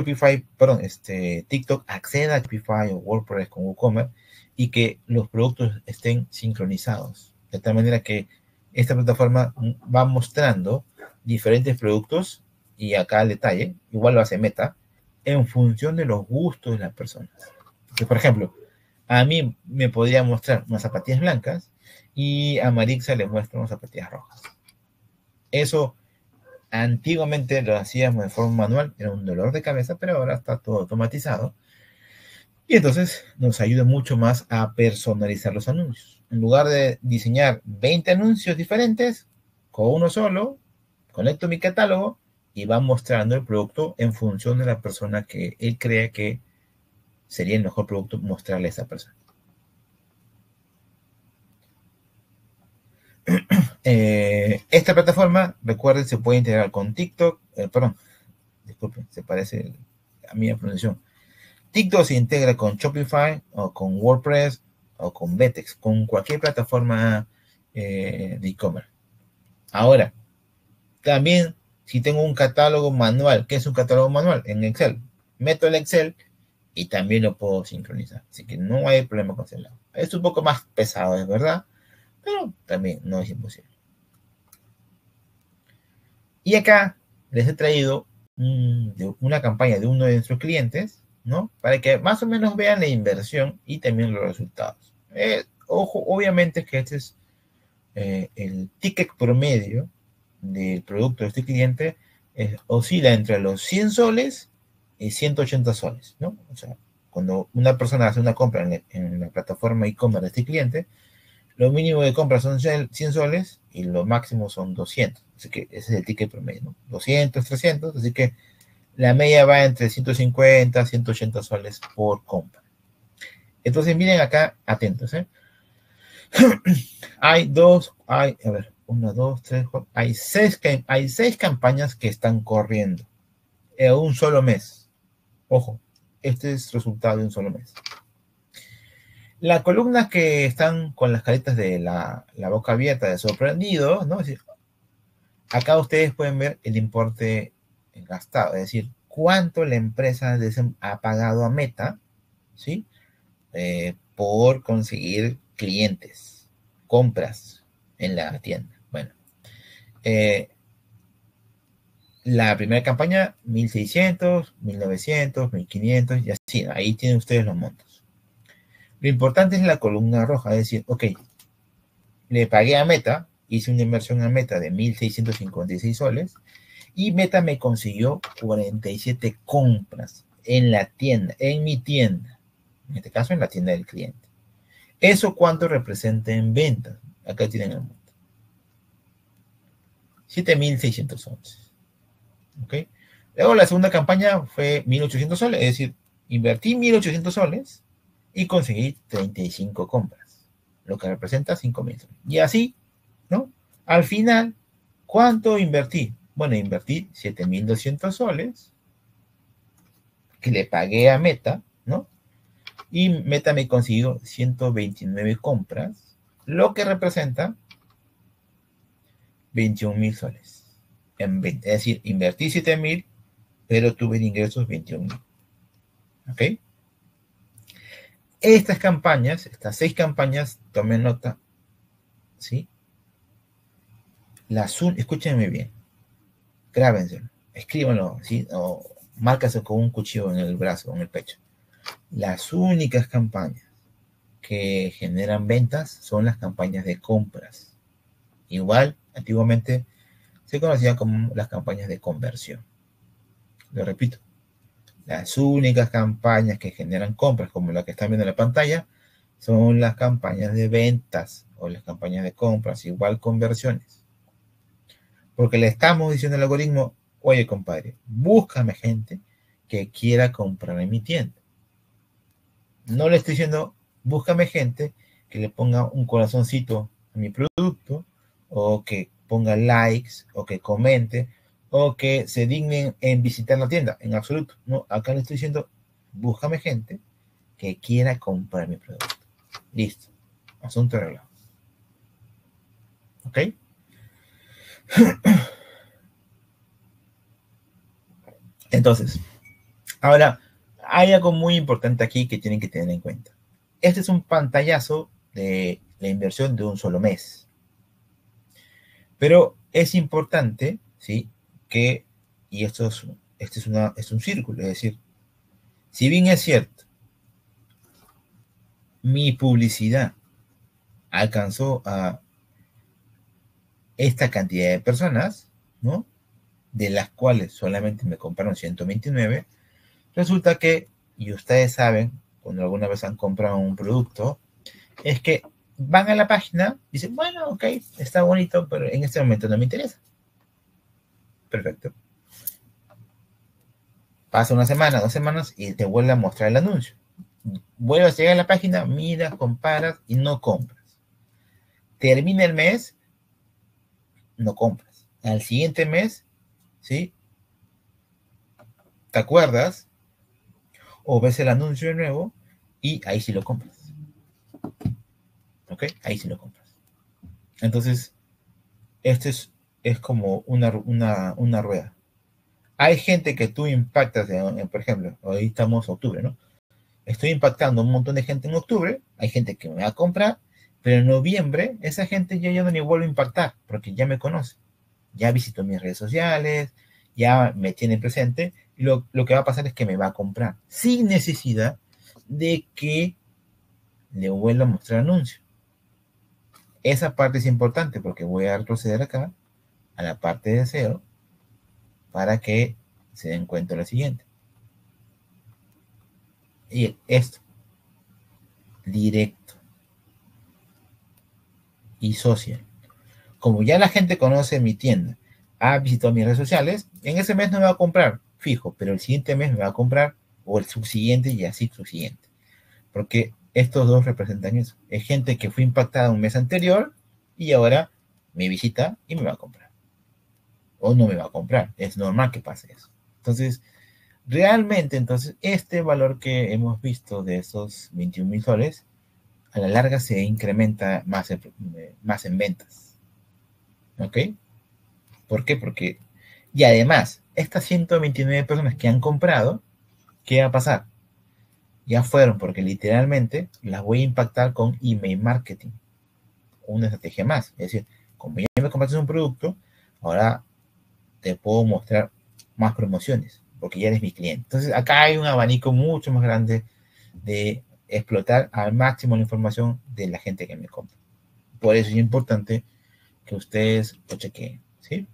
B: TikTok acceda a Shopify o WordPress con WooCommerce y que los productos estén sincronizados. De tal manera que esta plataforma va mostrando diferentes productos, y acá el detalle, igual lo hace Meta, en función de los gustos de las personas. Porque, por ejemplo, a mí me podría mostrar unas zapatillas blancas y a Marixa le muestra unas zapatillas rojas. Eso antiguamente lo hacíamos de forma manual, era un dolor de cabeza, pero ahora está todo automatizado. Y entonces nos ayuda mucho más a personalizar los anuncios. En lugar de diseñar 20 anuncios diferentes, con uno solo, conecto mi catálogo y va mostrando el producto en función de la persona que él cree que sería el mejor producto mostrarle a esa persona. Esta plataforma, recuerden, se puede integrar con TikTok, disculpen, se parece a mi pronunciación. TikTok se integra con Shopify o con WordPress o con Vetex, con cualquier plataforma de e-commerce. Ahora, también si tengo un catálogo manual, ¿qué es un catálogo manual? En Excel. Meto el Excel y también lo puedo sincronizar. Así que no hay problema con ese lado. Es un poco más pesado, es verdad, pero también no es imposible. Y acá les he traído una campaña de uno de nuestros clientes, ¿no? Para que más o menos vean la inversión y también los resultados. Ojo, obviamente que este es el ticket promedio del producto de este cliente, oscila entre los 100 soles y 180 soles, ¿no? O sea, cuando una persona hace una compra en la plataforma e-commerce de este cliente, lo mínimo de compra son 100 soles y lo máximo son 200. Así que ese es el ticket promedio, ¿no? 200, 300. Así que la media va entre 150, 180 soles por compra. Entonces, miren acá, atentos, ¿eh? Hay 6 campañas que están corriendo en un solo mes. Ojo, este es el resultado de un solo mes. Las columnas que están con las caritas de la boca abierta de sorprendido, ¿no? Es decir, acá ustedes pueden ver el importe gastado, es decir, cuánto la empresa ha pagado a Meta, ¿sí? Por conseguir clientes, compras en la tienda. Bueno, la primera campaña, 1.600, 1.900, 1.500 y así, ahí tienen ustedes los montos. Lo importante es la columna roja, es decir, ok, le pagué a Meta hice una inversión a Meta de 1.656 soles y Meta me consiguió 47 compras en la tienda, en mi tienda. En este caso, en la tienda del cliente. ¿Eso cuánto representa en ventas? Acá tienen el monto. 7.611. ¿Ok? Luego la segunda campaña fue 1.800 soles, es decir, invertí 1.800 soles y conseguí 35 compras, lo que representa 5.000 soles. Y así, ¿no? Al final, ¿cuánto invertí? Bueno, invertí 7.200 soles que le pagué a Meta, ¿no? Y Meta me consiguió 129 compras, lo que representa 21.000 soles. Es decir, invertí 7.000, pero tuve de ingresos 21.000. ¿Ok? Estas campañas, estas 6 campañas, tomen nota, ¿sí? Escúchenme bien, grábenselo, escríbanlo, ¿sí? O márcase con un cuchillo en el brazo, en el pecho. Las únicas campañas que generan ventas son las campañas de compras. Igual, antiguamente se conocían como las campañas de conversión. Lo repito, las únicas campañas que generan compras, como la que están viendo en la pantalla, son las campañas de ventas o las campañas de compras, igual conversiones. Porque le estamos diciendo al algoritmo, oye compadre, búscame gente que quiera comprar en mi tienda. No le estoy diciendo, búscame gente que le ponga un corazoncito a mi producto, o que ponga likes, o que comente, o que se dignen en visitar la tienda. En absoluto. No, acá le estoy diciendo, búscame gente que quiera comprar mi producto. Listo. Asunto arreglado. ¿Ok? Entonces, ahora, hay algo muy importante aquí que tienen que tener en cuenta. Este es un pantallazo de la inversión de un solo mes. Pero es importante, ¿sí? Que, y esto es un círculo, es decir, si bien es cierto, mi publicidad alcanzó a esta cantidad de personas, ¿no? De las cuales solamente me compraron 129, resulta que, y ustedes saben, cuando alguna vez han comprado un producto, es que van a la página, dicen, bueno, ok, está bonito, pero en este momento no me interesa. Perfecto. Pasa una semana, 2 semanas y te vuelve a mostrar el anuncio. Vuelves a llegar a la página, miras, comparas y no compras. Termina el mes, no compras. Al siguiente mes, ¿sí? ¿Te acuerdas? O ves el anuncio de nuevo y ahí sí lo compras. ¿Ok? Ahí sí lo compras. Entonces, esto es como una rueda. Hay gente que tú impactas, por ejemplo, hoy estamos en octubre, ¿no? Estoy impactando a un montón de gente en octubre, hay gente que me va a comprar, pero en noviembre esa gente ya no me vuelve a impactar, porque ya me conoce, ya visitó mis redes sociales, ya me tiene presente, y lo que va a pasar es que me va a comprar, sin necesidad de que le vuelva a mostrar anuncio. Esa parte es importante, porque voy a retroceder acá, a la parte de SEO, para que se den cuenta de lo siguiente. Y esto, directo y social. Como ya la gente conoce mi tienda, ha visitado mis redes sociales, en ese mes no me va a comprar fijo, pero el siguiente mes me va a comprar, o el subsiguiente y así subsiguiente. Porque estos dos representan eso. Es gente que fue impactada un mes anterior y ahora me visita y me va a comprar. O no me va a comprar. Es normal que pase eso. Entonces, realmente, este valor que hemos visto de esos 21.000 soles, a la larga se incrementa más en ventas. ¿Ok? ¿Por qué? Porque, y además, estas 129 personas que han comprado, ¿qué va a pasar? Ya fueron, porque literalmente las voy a impactar con email marketing. Una estrategia más. Es decir, como ya me compraste un producto, ahora te puedo mostrar más promociones, porque ya eres mi cliente. Entonces, acá hay un abanico mucho más grande de explotar al máximo la información de la gente que me compra. Por eso es importante que ustedes lo chequeen, ¿sí?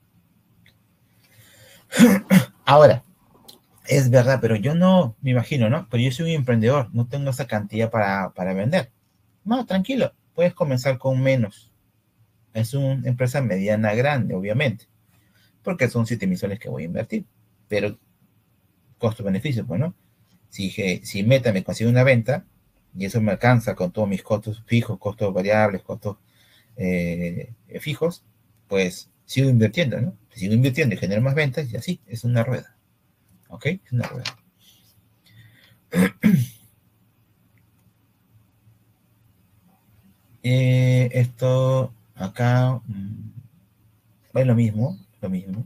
B: Ahora, es verdad, pero yo no, me imagino, ¿no? Pero yo soy un emprendedor, no tengo esa cantidad para vender. No, tranquilo, puedes comenzar con menos. Es una empresa mediana grande, obviamente, porque son 7.000 soles que voy a invertir. Pero costo-beneficio, pues, ¿no? Si Meta me consigue una venta, y eso me alcanza con todos mis costos fijos, costos variables, costos fijos, pues sigo invirtiendo, ¿no? Sigo invirtiendo y genero más ventas y así, es una rueda. ¿Ok? Es una rueda. Esto acá es lo mismo, lo mismo.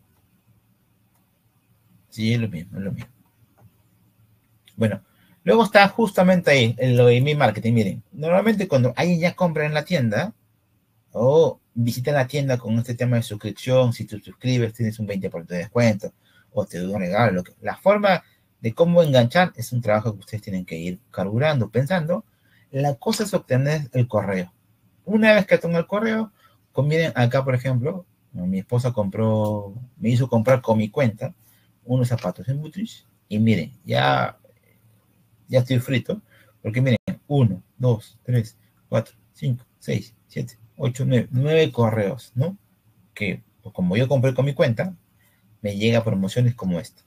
B: Sí, es lo mismo, es lo mismo. Bueno, luego está justamente ahí, en lo de email marketing. Miren, normalmente cuando alguien ya compra en la tienda, o visita la tienda con este tema de suscripción, si tú suscribes tienes un 20% de descuento, o te doy un regalo. La forma de cómo enganchar es un trabajo que ustedes tienen que ir carburando, pensando. La cosa es obtener el correo. Una vez que tengo el correo, miren acá, por ejemplo, mi esposa me hizo comprar con mi cuenta unos zapatos en Bootrish, y miren, ya estoy frito, porque miren, 1, 2, 3, 4, 5, 6, 7, 8, 9 correos, ¿no? Que pues, como yo compré con mi cuenta, me llega promociones como esta.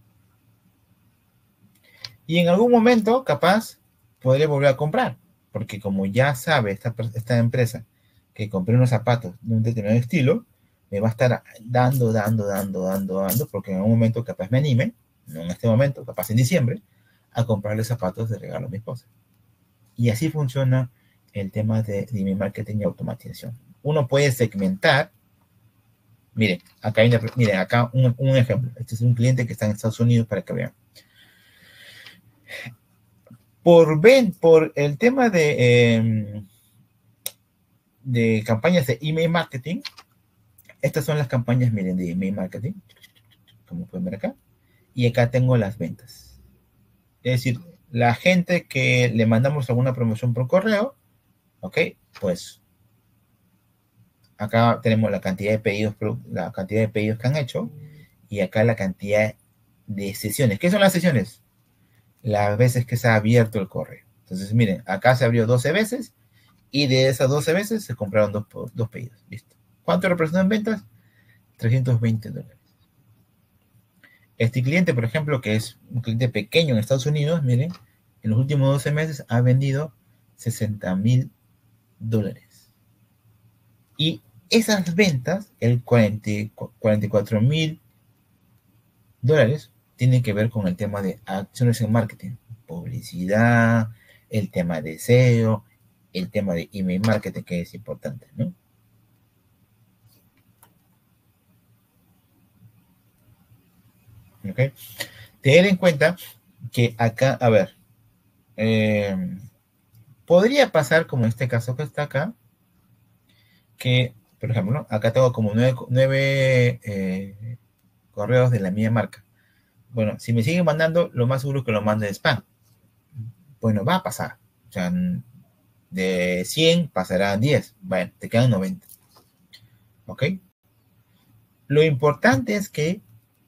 B: Y en algún momento, capaz, podré volver a comprar, porque como ya sabe esta empresa que compré unos zapatos de un determinado estilo, me va a estar dando, porque en algún momento capaz me anime, no en este momento, capaz en diciembre, a comprarle zapatos de regalo a mi esposa. Y así funciona el tema de email marketing y automatización. Uno puede segmentar. Miren, acá un ejemplo. Este es un cliente que está en Estados Unidos para que vean. Por el tema de campañas de email marketing, estas son las campañas, miren, de email marketing, como pueden ver acá. Y acá tengo las ventas. Es decir, la gente que le mandamos alguna promoción por correo, ok, pues acá tenemos la cantidad de pedidos que han hecho, y acá la cantidad de sesiones. ¿Qué son las sesiones? Las veces que se ha abierto el correo. Entonces, miren, acá se abrió 12 veces, y de esas 12 veces se compraron dos pedidos. Listo. ¿Cuánto representó en ventas? $320. Este cliente, por ejemplo, que es un cliente pequeño en Estados Unidos, miren, en los últimos 12 meses ha vendido $60,000. Y esas ventas, el $44,000, tienen que ver con el tema de acciones en marketing, publicidad, el tema de SEO, el tema de email marketing, que es importante, ¿no? ¿Ok? Tener en cuenta que acá, a ver, podría pasar como en este caso que está acá, que, por ejemplo, ¿no? Acá tengo como 9 correos de la mía marca. Bueno, si me siguen mandando, lo más seguro es que lo mande de spam. Bueno, va a pasar. O sea, de 100 pasará a 10. Bueno, te quedan 90. ¿Ok? Lo importante es que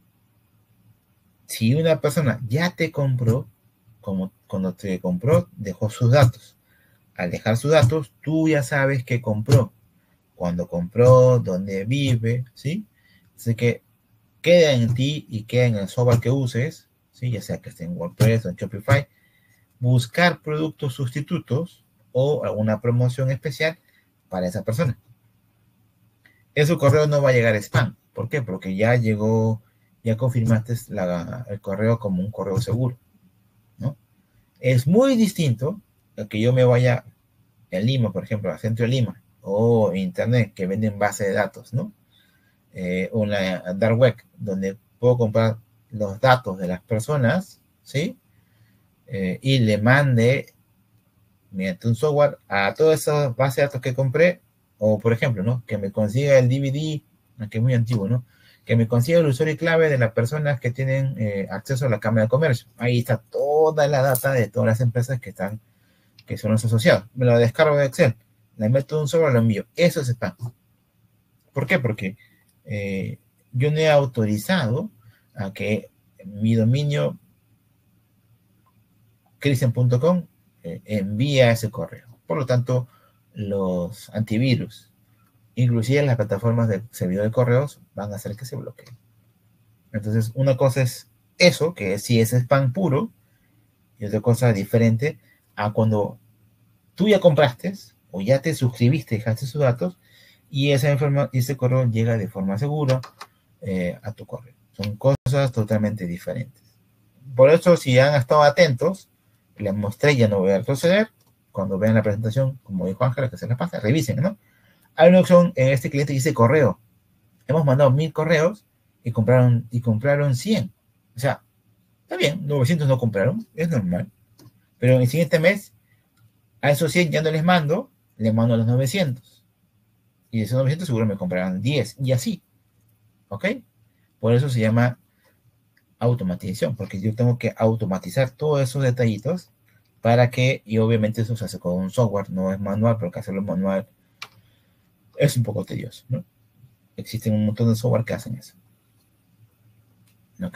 B: si una persona ya te compró, como cuando te compró, dejó sus datos. Al dejar sus datos, tú ya sabes que compró, cuándo compró, dónde vive, ¿sí? Así que queda en ti y queda en el software que uses, ¿sí? Ya sea que esté en WordPress o en Shopify, buscar productos sustitutos o alguna promoción especial para esa persona. Ese correo no va a llegar a spam. ¿Por qué? Porque ya llegó, ya confirmaste el correo como un correo seguro, ¿no? Es muy distinto a que yo me vaya en Lima, por ejemplo, a Centro de Lima, o Internet, que venden base de datos, ¿no? O la Dark Web, donde puedo comprar los datos de las personas, ¿sí? Y le mande mediante un software a todas esas bases de datos que compré, o por ejemplo, ¿no? Que me consiga el DVD, que es muy antiguo, ¿no? Que me consiga el usuario y clave de las personas que tienen acceso a la Cámara de Comercio. Ahí está toda la data de todas las empresas que son los asociados. Me lo descargo de Excel, le meto un software, lo envío. Eso es spam. ¿Por qué? Porque yo no he autorizado a que mi dominio cristian.com envíe ese correo. Por lo tanto, los antivirus, inclusive las plataformas de servidor de correos, van a hacer que se bloqueen. Entonces, una cosa es eso, que sí es spam puro, y otra cosa diferente a cuando tú ya compraste o ya te suscribiste, dejaste sus datos, y ese correo llega de forma segura a tu correo. Son cosas totalmente diferentes. Por eso, si han estado atentos, les mostré, ya no voy a retroceder. Cuando vean la presentación, como dijo Ángela, que se les pasa, revisen, ¿no? Hay una opción en este cliente que dice correo. Hemos mandado 1000 correos y compraron 100. O sea, está bien, 900 no compraron, es normal. Pero en el siguiente mes, a esos 100 ya no les mando los 900. Y de esos 900 seguro me comprarán 10. Y así. ¿Ok? Por eso se llama automatización, porque yo tengo que automatizar todos esos detallitos para que, y obviamente eso se hace con un software, no es manual, porque hacerlo manual es un poco tedioso, ¿no? Existen un montón de software que hacen eso. ¿Ok?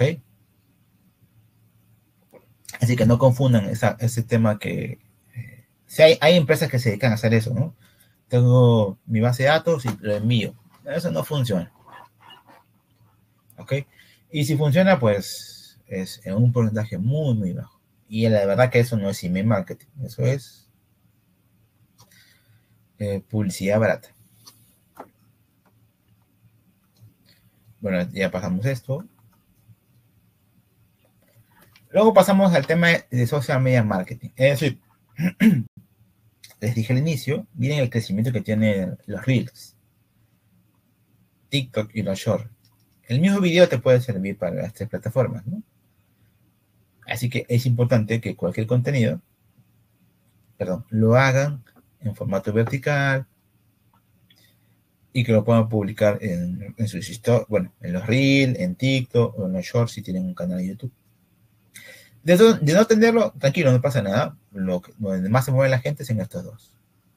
B: Así que no confundan ese tema que... si hay empresas que se dedican a hacer eso, ¿no? Tengo mi base de datos y lo envío. Eso no funciona. ¿Ok? Y si funciona, pues es en un porcentaje muy, muy bajo. Y la verdad que eso no es email marketing. Eso es publicidad barata. Bueno, ya pasamos esto. Luego pasamos al tema de social media marketing. Es decir, les dije al inicio, miren el crecimiento que tienen los Reels, TikTok y los Shorts. El mismo video te puede servir para las 3 plataformas, ¿no? Así que es importante que cualquier contenido, lo hagan en formato vertical y que lo puedan publicar en sus historias, bueno, en los Reels, en TikTok o en los Shorts si tienen un canal de YouTube. De no tenerlo, tranquilo, no pasa nada. Donde más se mueve la gente es en estos dos.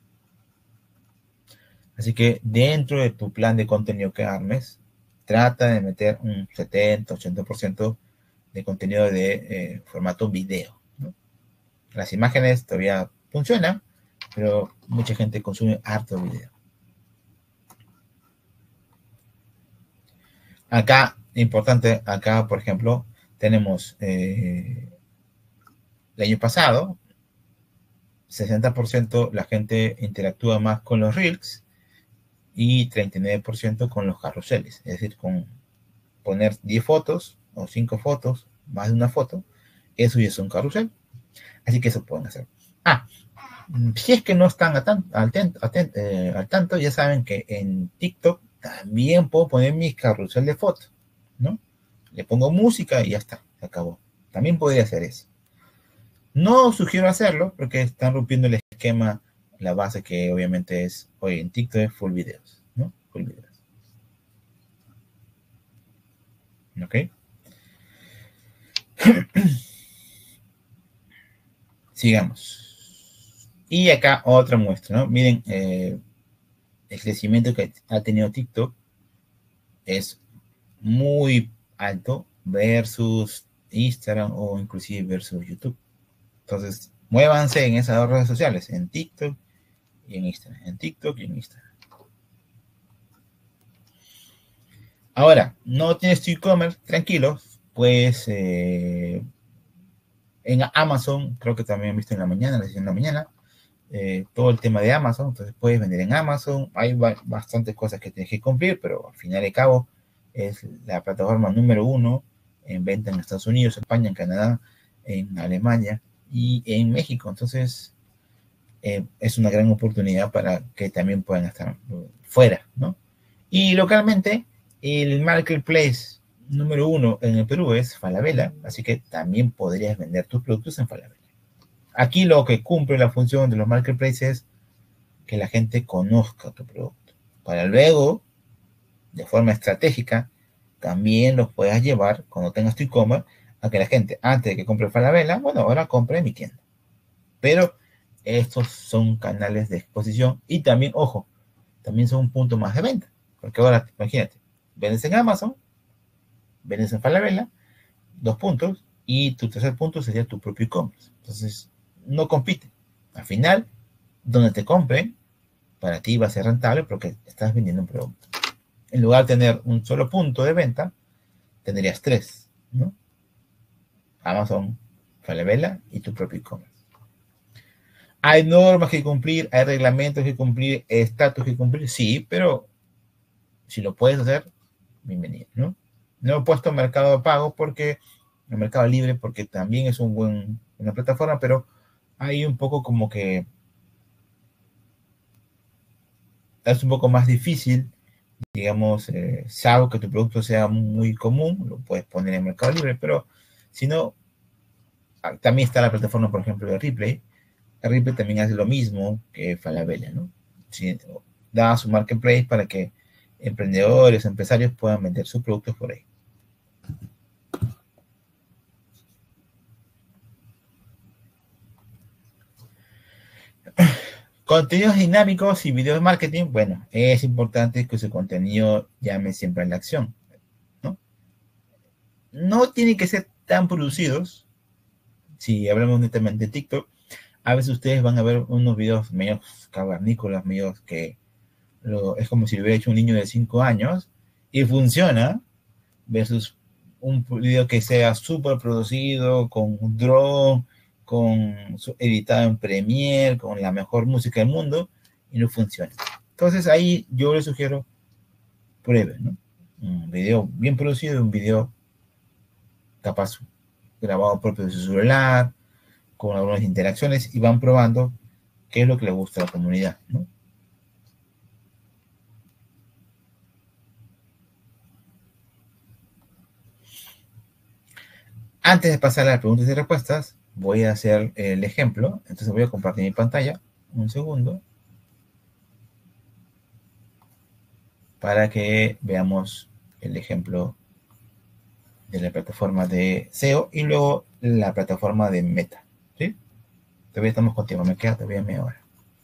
B: Así que dentro de tu plan de contenido que armes, trata de meter un 70-80% de contenido de formato video, ¿no? Las imágenes todavía funcionan, pero mucha gente consume harto video. Acá, importante, acá por ejemplo, tenemos el año pasado, 60% la gente interactúa más con los Reels y 39% con los carruseles, es decir, con poner 10 fotos o 5 fotos, más de una foto, eso ya es un carrusel. Así que eso pueden hacer. Si es que no están al tanto, ya saben que en TikTok también puedo poner mis carrusel de fotos, ¿no? Le pongo música y ya está, se acabó. También podría hacer eso. No sugiero hacerlo porque están rompiendo el esquema, la base que obviamente es, hoy en TikTok es full videos, ¿no? Full videos. ¿Ok? Sigamos. Y acá otra muestra, ¿no? Miren, el crecimiento que ha tenido TikTok es muy alto versus Instagram o inclusive versus YouTube. Entonces, muévanse en esas 2 redes sociales, en TikTok y en Instagram. En TikTok y en Instagram. Ahora, no tienes tu e-commerce, tranquilos, pues en Amazon, creo que también he visto en la mañana, les decía en la mañana, todo el tema de Amazon, entonces puedes vender en Amazon, hay bastantes cosas que tienes que cumplir, pero al final y al cabo es la plataforma número 1 en venta en Estados Unidos, en España, en Canadá, en Alemania y en México. Entonces es una gran oportunidad para que también puedan estar fuera, ¿no? Y localmente el marketplace número 1 en el Perú es Falabella, así que también podrías vender tus productos en Falabella. Aquí lo que cumple la función de los marketplaces es que la gente conozca tu producto, para luego, de forma estratégica, también los puedas llevar, cuando tengas tu e-commerce, a que la gente, antes de que compre Falabella, bueno, ahora compre en mi tienda. Pero estos son canales de exposición y también, ojo, también son un punto más de venta. Porque ahora, imagínate, vendes en Amazon, vendes en Falabella, 2 puntos, y tu tercer punto sería tu propio e-commerce. Entonces, no compite. Al final, donde te compren, para ti va a ser rentable porque estás vendiendo un producto. En lugar de tener un solo punto de venta, tendrías 3, ¿no? Amazon, Falabella y tu propio e-commerce. Hay normas que cumplir, hay reglamentos que cumplir, estatus que cumplir, sí, pero si lo puedes hacer, bienvenido, ¿no? No he puesto Mercado de Pago porque, el Mercado Libre, porque también es una plataforma, pero hay un poco como que es un poco más difícil, digamos, salvo que tu producto sea muy común, lo puedes poner en Mercado Libre, pero si no, también está la plataforma, por ejemplo, de Ripley. Ripley también hace lo mismo que Falabella, ¿no? Sí, da su marketplace para que emprendedores, empresarios puedan vender sus productos por ahí. Contenidos dinámicos y videos de marketing, bueno, es importante que su contenido llame siempre a la acción, ¿no? No tienen que ser tan producidos. Si hablamos netamente de TikTok, a veces ustedes van a ver unos videos medio cavernícolas, medio que es como si lo hubiera hecho un niño de 5 años y funciona, versus un video que sea súper producido, con un drone, editado en Premiere, con la mejor música del mundo, y no funciona. Entonces ahí yo les sugiero, prueben, ¿no? Un video bien producido y un video capaz grabado propio de su celular, con algunas interacciones, y van probando qué es lo que le gusta a la comunidad, ¿no? Antes de pasar a las preguntas y respuestas, voy a hacer el ejemplo. Entonces voy a compartir mi pantalla. Un segundo. Para que veamos el ejemplo de la plataforma de SEO y luego la plataforma de Meta. ¿Sí? Todavía estamos contigo. Me queda todavía media hora.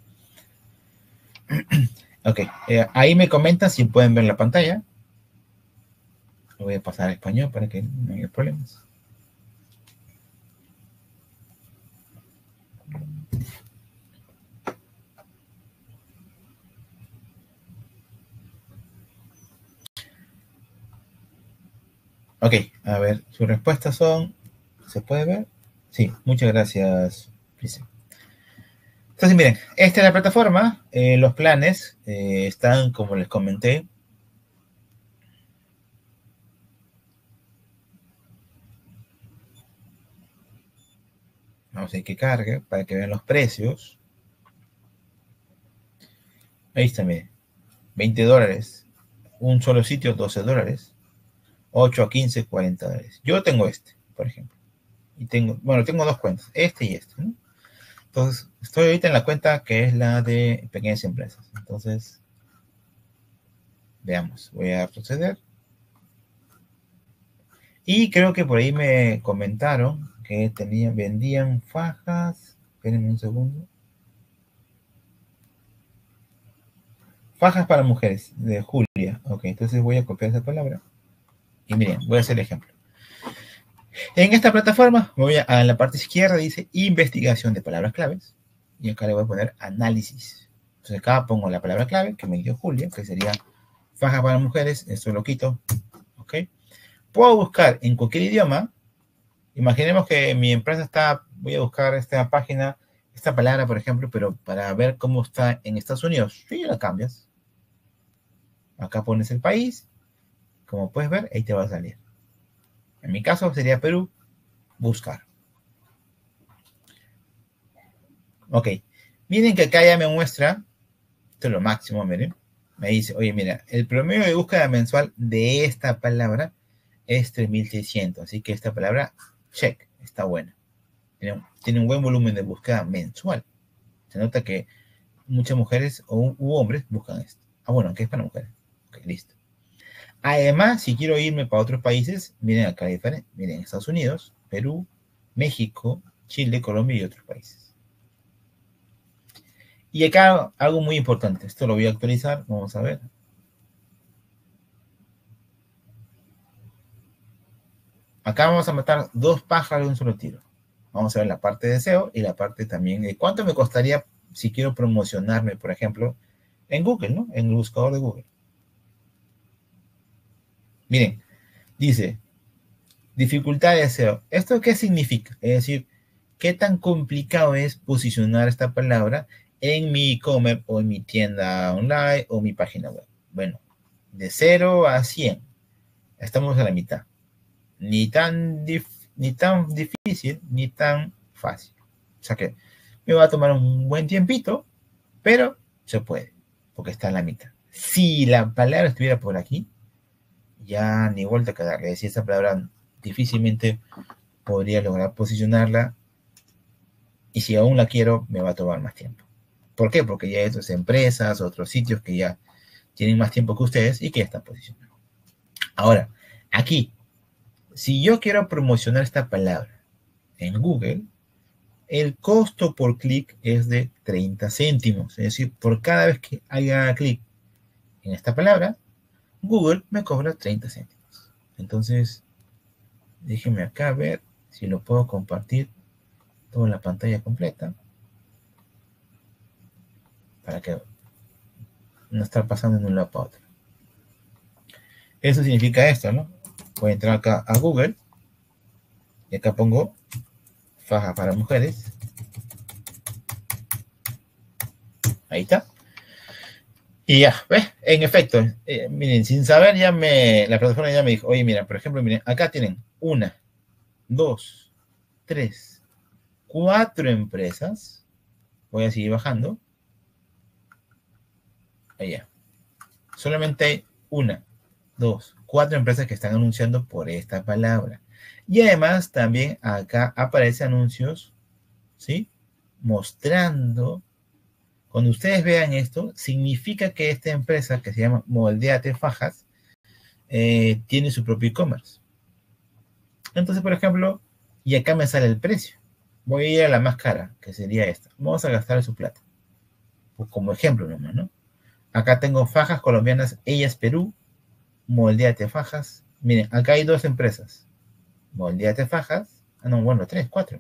B: Ok. Ahí me comentan si pueden ver la pantalla. Lo voy a pasar a español para que no haya problemas. Ok, a ver, sus respuestas son, ¿se puede ver? Sí, muchas gracias, Prise. Entonces, miren, esta es la plataforma, los planes están, como les comenté. Vamos a ver que cargue para que vean los precios. Ahí está, miren, $20, un solo sitio, $12, 8 a 15, $40. Yo tengo este, por ejemplo. Y tengo 2 cuentas, este y este, ¿no? Entonces, estoy ahorita en la cuenta que es la de pequeñas empresas. Entonces, veamos, voy a proceder. Y creo que por ahí me comentaron que vendían fajas. Espérenme un segundo. Fajas para mujeres, de Julia. Ok, entonces voy a copiar esa palabra. Y miren, voy a hacer el ejemplo. En esta plataforma, voy a la parte izquierda, dice investigación de palabras claves. Y acá le voy a poner análisis. Entonces acá pongo la palabra clave que me dio Julia, que sería fajas para mujeres. Esto lo quito. Ok. Puedo buscar en cualquier idioma. Imaginemos que mi empresa voy a buscar esta página, esta palabra, por ejemplo, pero para ver cómo está en Estados Unidos. Sí, la cambias. Acá pones el país. Como puedes ver, ahí te va a salir. En mi caso sería Perú, buscar. Ok. Miren que acá ya me muestra, esto es lo máximo, miren. Me dice, oye, mira, el promedio de búsqueda mensual de esta palabra es 3.600. Así que esta palabra, check, está buena. Tiene un buen volumen de búsqueda mensual. Se nota que muchas mujeres u hombres buscan esto. Ah, bueno, que es para mujeres. Ok, listo. Además, si quiero irme para otros países, miren acá la diferencia. Miren, Estados Unidos, Perú, México, Chile, Colombia y otros países. Y acá algo muy importante. Esto lo voy a actualizar. Vamos a ver. Acá vamos a matar dos pájaros de un solo tiro. Vamos a ver la parte de SEO y la parte también de cuánto me costaría si quiero promocionarme, por ejemplo, en Google, ¿no? En el buscador de Google. Miren, dice, dificultad de SEO. ¿Esto qué significa? Es decir, ¿qué tan complicado es posicionar esta palabra en mi e-commerce o en mi tienda online o mi página web? Bueno, de 0 a 100, estamos a la mitad. Ni tan difícil, ni tan fácil. O sea que me va a tomar un buen tiempito, pero se puede, porque está en la mitad. Si la palabra estuviera por aquí, ya ni vuelta que darle. Es decir, esa palabra difícilmente podría lograr posicionarla, y si aún la quiero, me va a tomar más tiempo. ¿Por qué? Porque ya hay otras empresas, otros sitios que ya tienen más tiempo que ustedes y que ya están posicionados. Ahora, aquí, si yo quiero promocionar esta palabra en Google, el costo por clic es de 30 céntimos. Es decir, por cada vez que haga clic en esta palabra, Google me cobra 30 céntimos. Entonces, déjenme acá ver si lo puedo compartir toda la pantalla completa para que no estar pasando de un lado para otro. Eso significa esto, ¿no? Voy a entrar acá a Google y acá pongo faja para mujeres. Ahí está. Y ya, ¿ves? En efecto, miren, sin saber la plataforma ya me dijo, oye, mira, por ejemplo, miren, acá tienen 1, 2, 3, 4 empresas. Voy a seguir bajando. Allá. Solamente hay 1, 2, 4 empresas que están anunciando por esta palabra. Y además también acá aparecen anuncios, ¿sí? Mostrando. Cuando ustedes vean esto, significa que esta empresa que se llama Moldeate Fajas tiene su propio e-commerce. Entonces, por ejemplo, y acá me sale el precio. Voy a ir a la más cara, que sería esta. Vamos a gastar su plata. Pues como ejemplo nomás, ¿no? Acá tengo fajas colombianas, Ellas Perú, Moldeate Fajas. Miren, acá hay 2 empresas. Moldeate Fajas. Ah, no, bueno, 3, 4.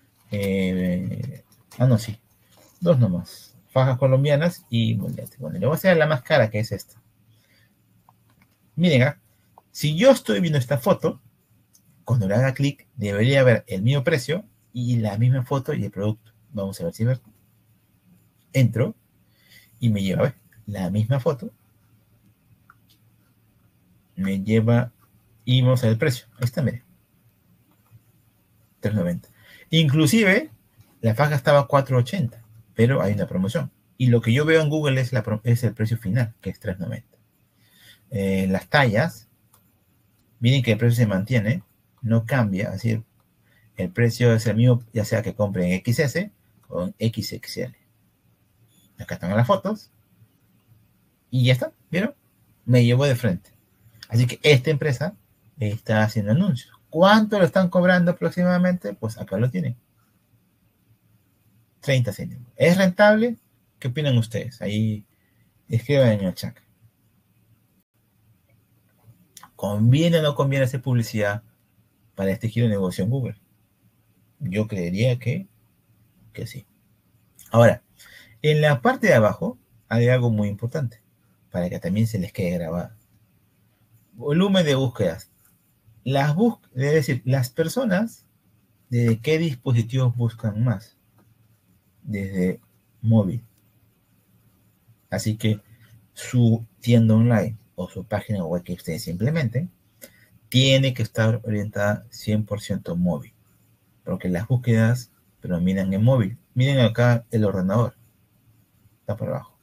B: No, sí. 2 nomás. Fajas colombianas y Moldeate. Bueno, le voy a hacer la más cara, que es esta. Miren, si yo estoy viendo esta foto, cuando le haga clic, debería ver el mismo precio y la misma foto y el producto. Vamos a ver si ver. Entro y me lleva, ¿ves? La misma foto. Me lleva y vamos a ver el precio. Ahí está, miren. 3.90. Inclusive, la faja estaba a 4.80, pero hay una promoción. Y lo que yo veo en Google es el precio final, que es 3.90. Las tallas, miren que el precio se mantiene, no cambia, es decir, el precio es el mismo, ya sea que compren en XS o en XXL. Acá están las fotos. Y ya está, ¿vieron? Me llevo de frente. Así que esta empresa está haciendo anuncios. ¿Cuánto lo están cobrando aproximadamente? Pues acá lo tienen. 30 céntimos. ¿Es rentable? ¿Qué opinan ustedes? Ahí escriban en el chat. ¿Conviene o no conviene hacer publicidad para este giro de negocio en Google? Yo creería que sí. Ahora, en la parte de abajo hay algo muy importante para que también se les quede grabado. Volumen de búsquedas. Es decir, las personas, ¿desde qué dispositivos buscan más? Desde móvil. Así que su tienda online o su página web que ustedes implementen tiene que estar orientada 100% móvil, porque las búsquedas predominan en móvil. Miren acá el ordenador, está por abajo.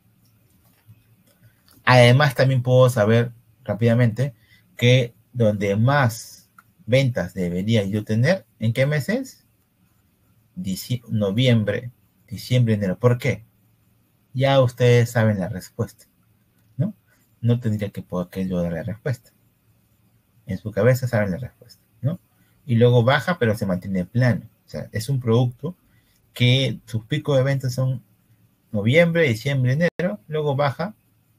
B: Además, también puedo saber rápidamente que donde más ventas debería yo tener, ¿en qué meses? Noviembre, diciembre, enero. ¿Por qué? Ya ustedes saben la respuesta, ¿no? No tendría que yo dar la respuesta. En su cabeza saben la respuesta, ¿no? Y luego baja, pero se mantiene plano. O sea, es un producto que sus picos de ventas son noviembre, diciembre, enero, luego baja,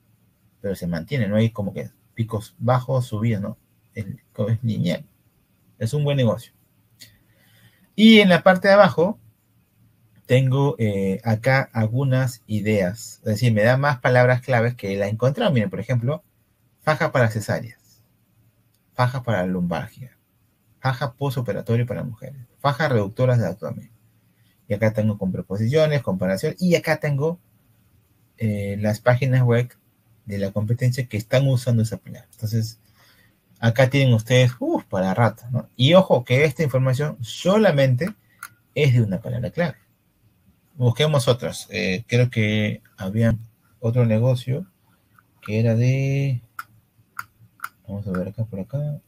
B: pero se mantiene, no hay como que picos bajos, subidas, ¿no? Es lineal. Es un buen negocio. Y en la parte de abajo tengo acá algunas ideas. Es decir, me da más palabras claves que la he encontrado. Miren, por ejemplo, faja para cesáreas, faja para lumbalgia, faja postoperatorio para mujeres, fajas reductoras de abdomen. Y acá tengo con preposiciones, comparación, y acá tengo las páginas web de la competencia que están usando esa palabra. Entonces, acá tienen ustedes, para rato, ¿no? Y ojo, que esta información solamente es de una palabra clave. Busquemos otras. Creo que había otro negocio que era de... Vamos a ver acá, por acá.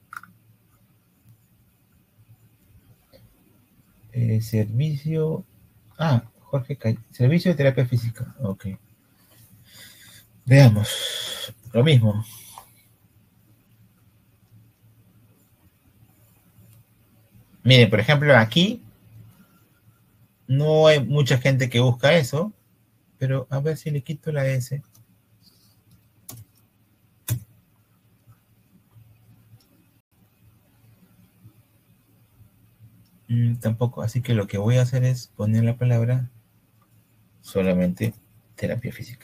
B: Servicio... Jorge Servicio de terapia física. Ok. Veamos. Lo mismo. Miren, por ejemplo, aquí no hay mucha gente que busca eso, pero a ver si le quito la S. Tampoco, así que lo que voy a hacer es poner la palabra solamente terapia física.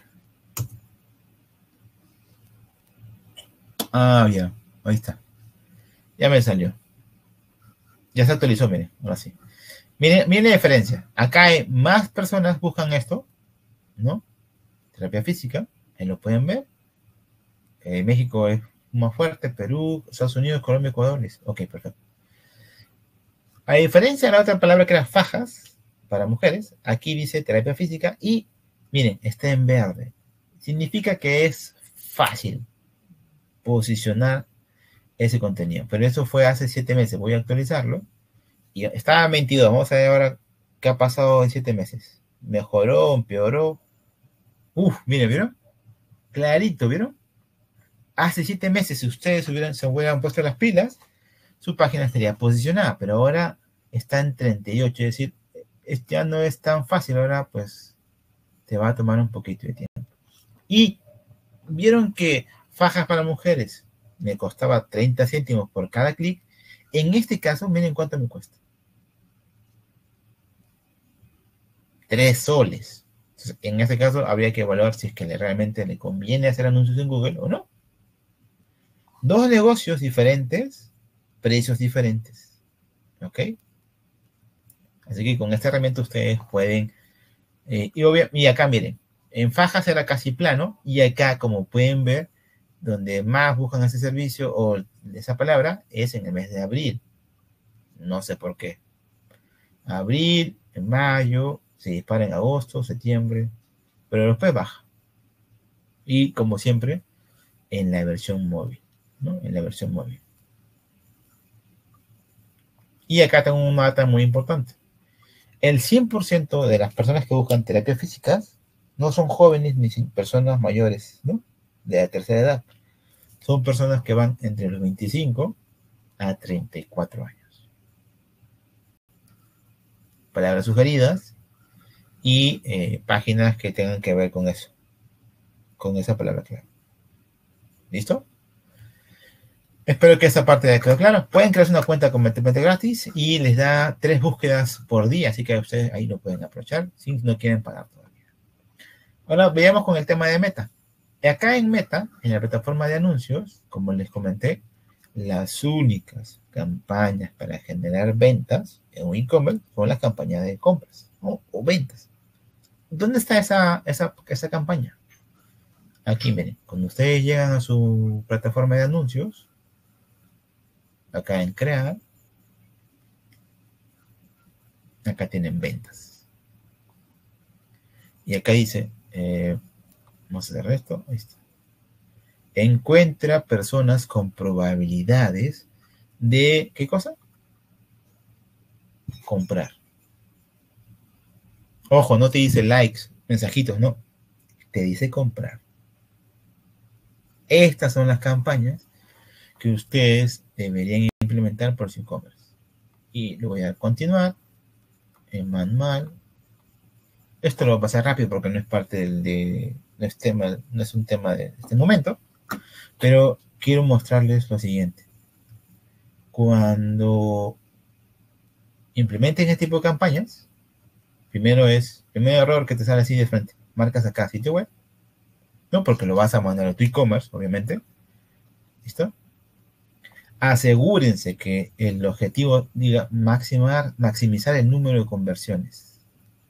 B: Ya, ahí está. Ya me salió. Ya se actualizó, miren, ahora sí. Miren la diferencia. Acá hay más personas buscan esto, ¿no? Terapia física, ahí lo pueden ver. México es más fuerte, Perú, Estados Unidos, Colombia, Ecuador. Ok, perfecto. A diferencia de la otra palabra que era fajas para mujeres, aquí dice terapia física y, miren, está en verde. Significa que es fácil posicionar ese contenido. Pero eso fue hace 7 meses. Voy a actualizarlo. Y estaba en 22. Vamos a ver ahora qué ha pasado en 7 meses. Mejoró, empeoró. Miren, ¿vieron? Clarito, ¿vieron? Hace 7 meses, si ustedes se hubieran puesto las pilas, su página estaría posicionada, pero ahora está en 38, es decir, ya no es tan fácil, ahora pues te va a tomar un poquito de tiempo. Y vieron que fajas para mujeres me costaba 30 céntimos por cada clic. En este caso, miren cuánto me cuesta. 3 soles. Entonces, en este caso, habría que evaluar si es que realmente le conviene hacer anuncios en Google o no. 2 negocios diferentes, precios diferentes. ¿Ok? Así que con esta herramienta ustedes pueden... y acá miren, en fajas era casi plano, y acá, como pueden ver, donde más buscan ese servicio o esa palabra es en el mes de abril. No sé por qué. Abril, en mayo, se dispara en agosto, septiembre, pero después baja. Y como siempre, en la versión móvil, ¿no? En la versión móvil. Y acá tengo una data muy importante. El 100% de las personas que buscan terapias físicas no son jóvenes ni personas mayores, ¿no? De la tercera edad. Son personas que van entre los 25 a 34 años. Palabras sugeridas y páginas que tengan que ver con eso, con esa palabra clave. ¿Listo? Espero que esa parte haya quedado clara. Pueden crearse una cuenta completamente gratis y les da 3 búsquedas por día, así que ustedes ahí lo pueden aprovechar si no quieren pagar todavía. Ahora veamos con el tema de Meta. Acá en Meta, en la plataforma de anuncios, como les comenté, las únicas campañas para generar ventas en un e-commerce son las campañas de compras, ¿no? O ventas. ¿Dónde está esa campaña? Aquí, miren, cuando ustedes llegan a su plataforma de anuncios, acá en crear, acá tienen ventas. Y acá dice, vamos a hacer esto, ahí está. Encuentra personas con probabilidades de, ¿qué cosa? Comprar. Ojo, no te dice likes, mensajitos, no. Te dice comprar. Estas son las campañas que ustedes deberían implementar por su e-commerce. Y lo voy a continuar en manual. Esto lo voy a pasar rápido porque no es parte no es un tema de este momento, pero quiero mostrarles lo siguiente. cuando implementen este tipo de campañas, primer error que te sale así de frente, marcas acá sitio web, no porque lo vas a mandar a tu e-commerce, obviamente, ¿listo? Asegúrense que el objetivo diga maximizar el número de conversiones.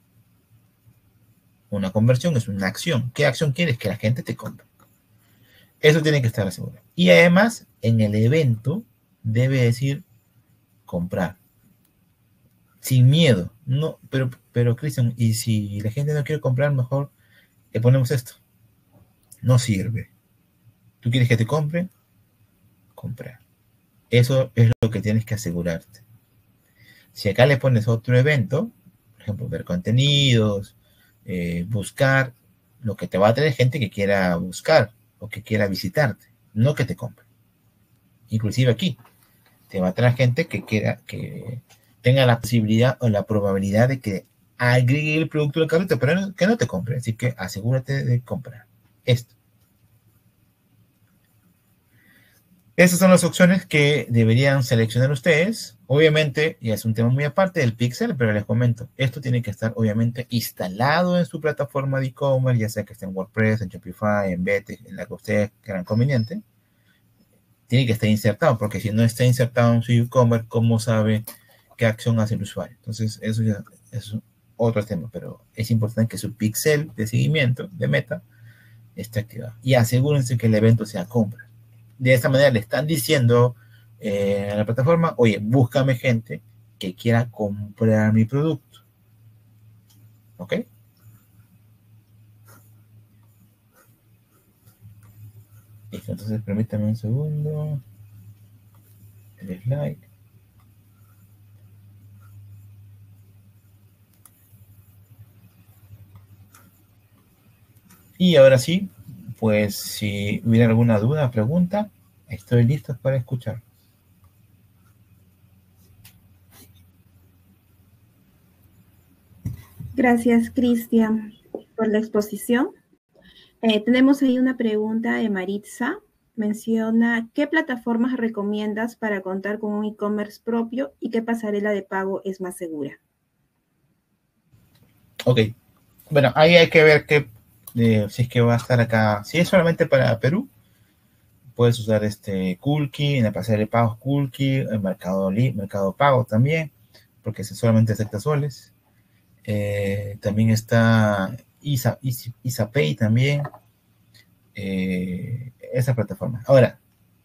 B: Una conversión es una acción. ¿Qué acción quieres? Que la gente te compre. Eso tiene que estar asegurado. Y además, en el evento debe decir comprar. Sin miedo. No, pero Cristian, y si la gente no quiere comprar, mejor le ponemos esto. No sirve. ¿Tú quieres que te compre? Comprar. Eso es lo que tienes que asegurarte. Si acá le pones otro evento, por ejemplo, ver contenidos, buscar, lo que te va a traer gente que quiera buscar o que quiera visitarte, no que te compre. Inclusive aquí, te va a traer gente que quiera, que tenga la posibilidad o la probabilidad de que agregue el producto al carrito, pero que no te compre. Así que asegúrate de comprar esto. Esas son las opciones que deberían seleccionar ustedes. Obviamente, y es un tema muy aparte del pixel, pero les comento, esto tiene que estar obviamente instalado en su plataforma de e-commerce, ya sea que esté en WordPress, en Shopify, en Bete, en la que ustedes crean conveniente. Tiene que estar insertado, porque si no está insertado en su e-commerce, ¿cómo sabe qué acción hace el usuario? Entonces, eso ya es otro tema, pero es importante que su pixel de seguimiento, de meta, esté activado. Y asegúrense que el evento sea compra. De esta manera le están diciendo a la plataforma, oye, búscame gente que quiera comprar mi producto. ¿Ok? Listo, entonces permítame un segundo. El slide. Y ahora sí, pues si hubiera alguna duda o pregunta, estoy listo para escuchar.
A: Gracias, Cristian, por la exposición. Tenemos ahí una pregunta de Maritza. Menciona, ¿qué plataformas recomiendas para contar con un e-commerce propio y qué pasarela de pago es más segura?
B: Ok. Bueno, ahí hay que ver si es que va a estar acá. Si es solamente para Perú, puedes usar Kulki, en la pasarela de pagos Kulki, en Mercado Pago también, porque solamente acepta soles. También está ISAPay también. Esa plataforma. Ahora,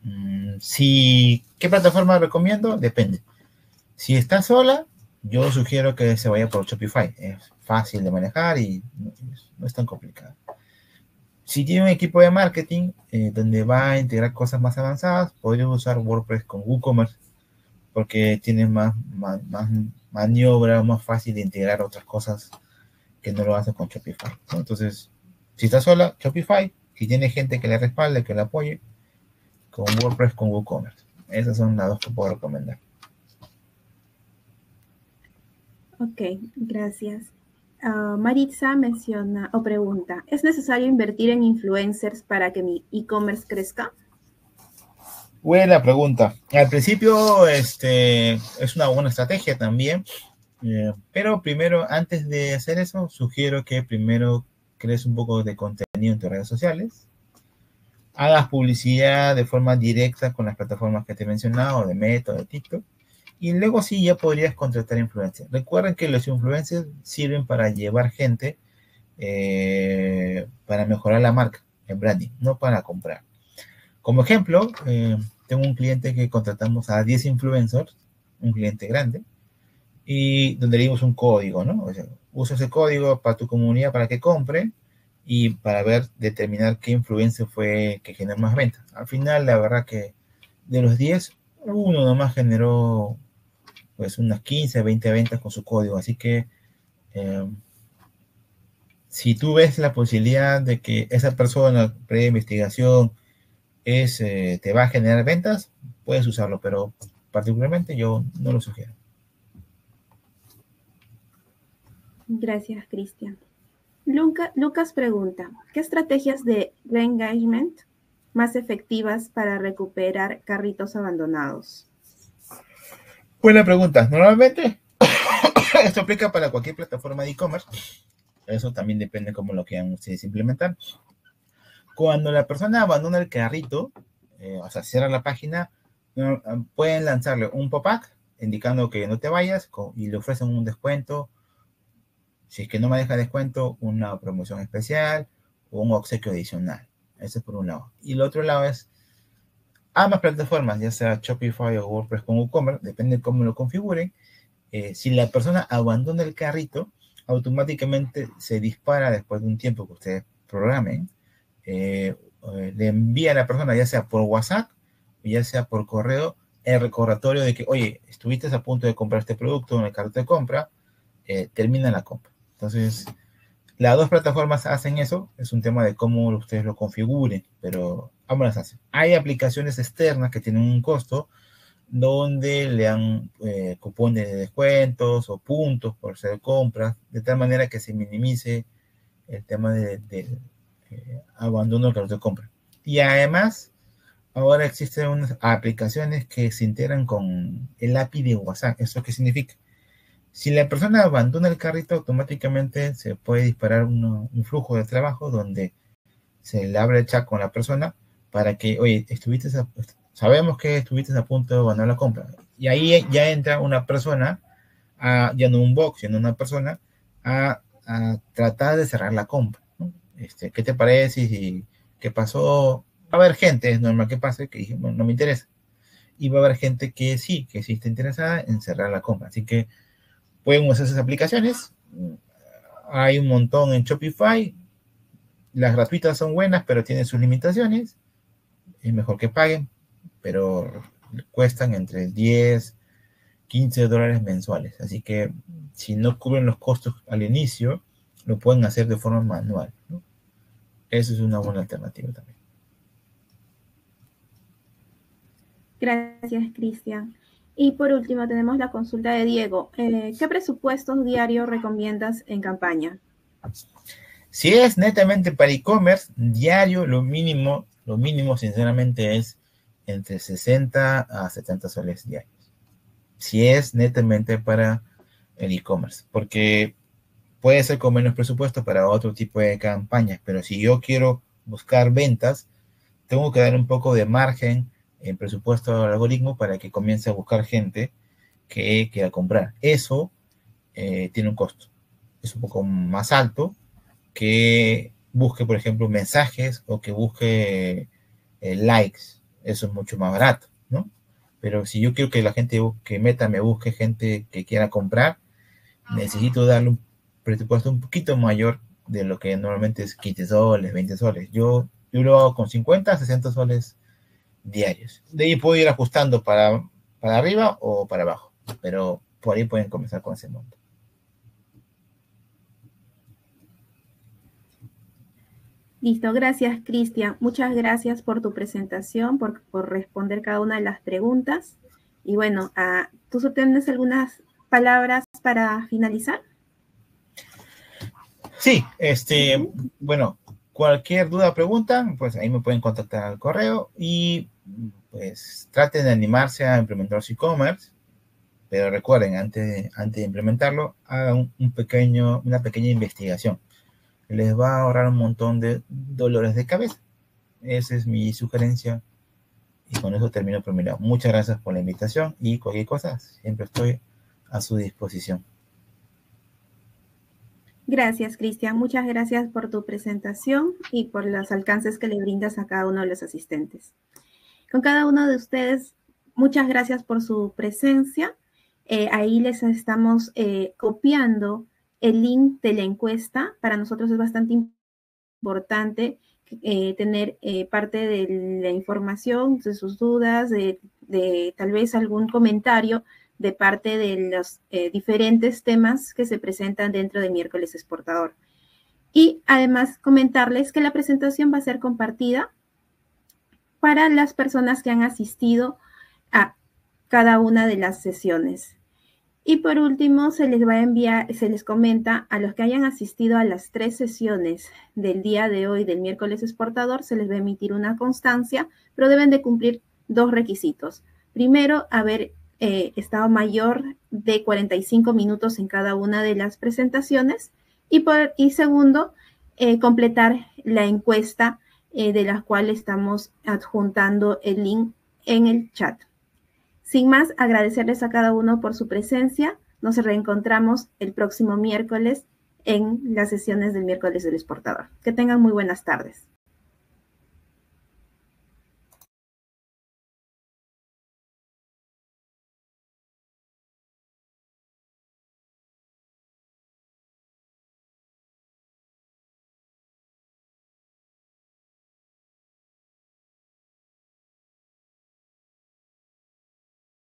B: ¿qué plataforma recomiendo? Depende. Si está sola, yo sugiero que se vaya por Shopify. Es fácil de manejar y no es tan complicado. Si tiene un equipo de marketing donde va a integrar cosas más avanzadas, podría usar WordPress con WooCommerce porque tiene más maniobra, más fácil de integrar otras cosas que no lo hace con Shopify, ¿no? Entonces, si está sola, Shopify. Si tiene gente que le respalde, que le apoye, con WordPress, con WooCommerce. Esas son las dos que puedo recomendar.
A: Ok, gracias. Maritza menciona o pregunta, ¿es necesario invertir en influencers para que mi e-commerce crezca?
B: Buena pregunta. Al principio es una buena estrategia también, pero primero, antes de hacer eso, sugiero que primero crees un poco de contenido en tus redes sociales, hagas publicidad de forma directa con las plataformas que te he mencionado, de Meta, de TikTok, y luego sí ya podrías contratar influencers. Recuerden que los influencers sirven para llevar gente, para mejorar la marca en branding, no para comprar. Como ejemplo, tengo un cliente que contratamos a 10 influencers, un cliente grande, y donde le dimos un código, ¿no? O sea, usa ese código para tu comunidad para que compre y para determinar qué influencer fue que generó más ventas. Al final, la verdad que de los 10, uno nomás generó pues unas 15, 20 ventas con su código. Así que si tú ves la posibilidad de que esa persona, previa investigación, te va a generar ventas, puedes usarlo, pero particularmente yo no lo sugiero.
A: Gracias, Cristian. Lucas pregunta, ¿qué estrategias de re-engagement más efectivas para recuperar carritos abandonados?
B: Buena pregunta. Normalmente, esto aplica para cualquier plataforma de e-commerce. Eso también depende cómo lo quieran ustedes implementar. Cuando la persona abandona el carrito, o sea, cierra la página, pueden lanzarle un pop-up indicando que no te vayas y le ofrecen un descuento. Si es que no me deja descuento, una promoción especial o un obsequio adicional. Eso es por un lado. Y el otro lado es ambas plataformas, ya sea Shopify o WordPress con WooCommerce, depende de cómo lo configuren. Si la persona abandona el carrito, automáticamente se dispara después de un tiempo que ustedes programen. Le envía a la persona, ya sea por WhatsApp, ya sea por correo, el recordatorio de que, oye, estuviste a punto de comprar este producto en el carrito de compra, termina la compra. Entonces, las dos plataformas hacen eso, es un tema de cómo ustedes lo configuren, pero ambas las hacen. Hay aplicaciones externas que tienen un costo, donde le dan cupones de descuentos o puntos por hacer compras, de tal manera que se minimice el tema de abandono del carrito de compra. Y además, ahora existen unas aplicaciones que se integran con el API de WhatsApp. ¿Eso qué significa? Si la persona abandona el carrito, automáticamente se puede disparar un flujo de trabajo donde se le abre el chat con la persona para que, oye, sabemos que estuviste a punto de abandonar la compra. Y ahí ya entra una persona, ya no un box, sino una persona, a tratar de cerrar la compra, ¿no? ¿Qué te parece? ¿Y qué pasó? Va a haber gente, es normal que pase, que dije, bueno, no me interesa. Y va a haber gente que sí está interesada en cerrar la compra. Así que pueden usar esas aplicaciones. Hay un montón en Shopify. Las gratuitas son buenas, pero tienen sus limitaciones. Es mejor que paguen, pero cuestan entre 10, 15 dólares mensuales. Así que si no cubren los costos al inicio, lo pueden hacer de forma manual, ¿no? Eso es una buena alternativa también.
A: Gracias, Cristian. Y por último tenemos la consulta de Diego. ¿Qué presupuestos diarios recomiendas en campaña?
B: Si es netamente para e-commerce, diario lo mínimo sinceramente es entre 60 a 70 soles diarios. Si es netamente para el e-commerce, porque puede ser con menos presupuesto para otro tipo de campañas, pero si yo quiero buscar ventas, tengo que dar un poco de margen en presupuesto al algoritmo para que comience a buscar gente que quiera comprar. Eso tiene un costo. Es un poco más alto que busque, por ejemplo, mensajes o que busque likes. Eso es mucho más barato, ¿no? Pero si yo quiero que la gente que Meta me busque gente que quiera comprar, necesito darle un presupuesto un poquito mayor de lo que normalmente es 15 soles, 20 soles. Yo lo hago con 50, 60 soles diarios. De ahí puedo ir ajustando para arriba o para abajo, pero por ahí pueden comenzar con ese monto.
A: Listo, gracias, Cristian. Muchas gracias por tu presentación, por responder cada una de las preguntas. Y bueno, ¿tú tienes algunas palabras para finalizar?
B: Sí, bueno, cualquier duda o pregunta, pues ahí me pueden contactar al correo y pues traten de animarse a implementar su e-commerce, pero recuerden, antes de implementarlo, hagan una pequeña investigación. Les va a ahorrar un montón de dolores de cabeza. Esa es mi sugerencia y con eso termino por mi lado. Muchas gracias por la invitación y cualquier cosa, siempre estoy a su disposición.
A: Gracias, Cristian. Muchas gracias por tu presentación y por los alcances que le brindas a cada uno de los asistentes. Con cada uno de ustedes, muchas gracias por su presencia. Ahí les estamos copiando el link de la encuesta. Para nosotros es bastante importante tener parte de la información, de sus dudas, de tal vez algún comentario de parte de los diferentes temas que se presentan dentro de Miércoles Exportador. Y además comentarles que la presentación va a ser compartida para las personas que han asistido a cada una de las sesiones. Y por último, se les comenta a los que hayan asistido a las 3 sesiones del día de hoy, del Miércoles Exportador, se les va a emitir una constancia, pero deben de cumplir 2 requisitos. Primero, haber estado mayor de 45 minutos en cada una de las presentaciones. Y segundo, completar la encuesta de la cual estamos adjuntando el link en el chat. Sin más, agradecerles a cada uno por su presencia. Nos reencontramos el próximo miércoles en las sesiones del miércoles del exportador. Que tengan muy buenas tardes.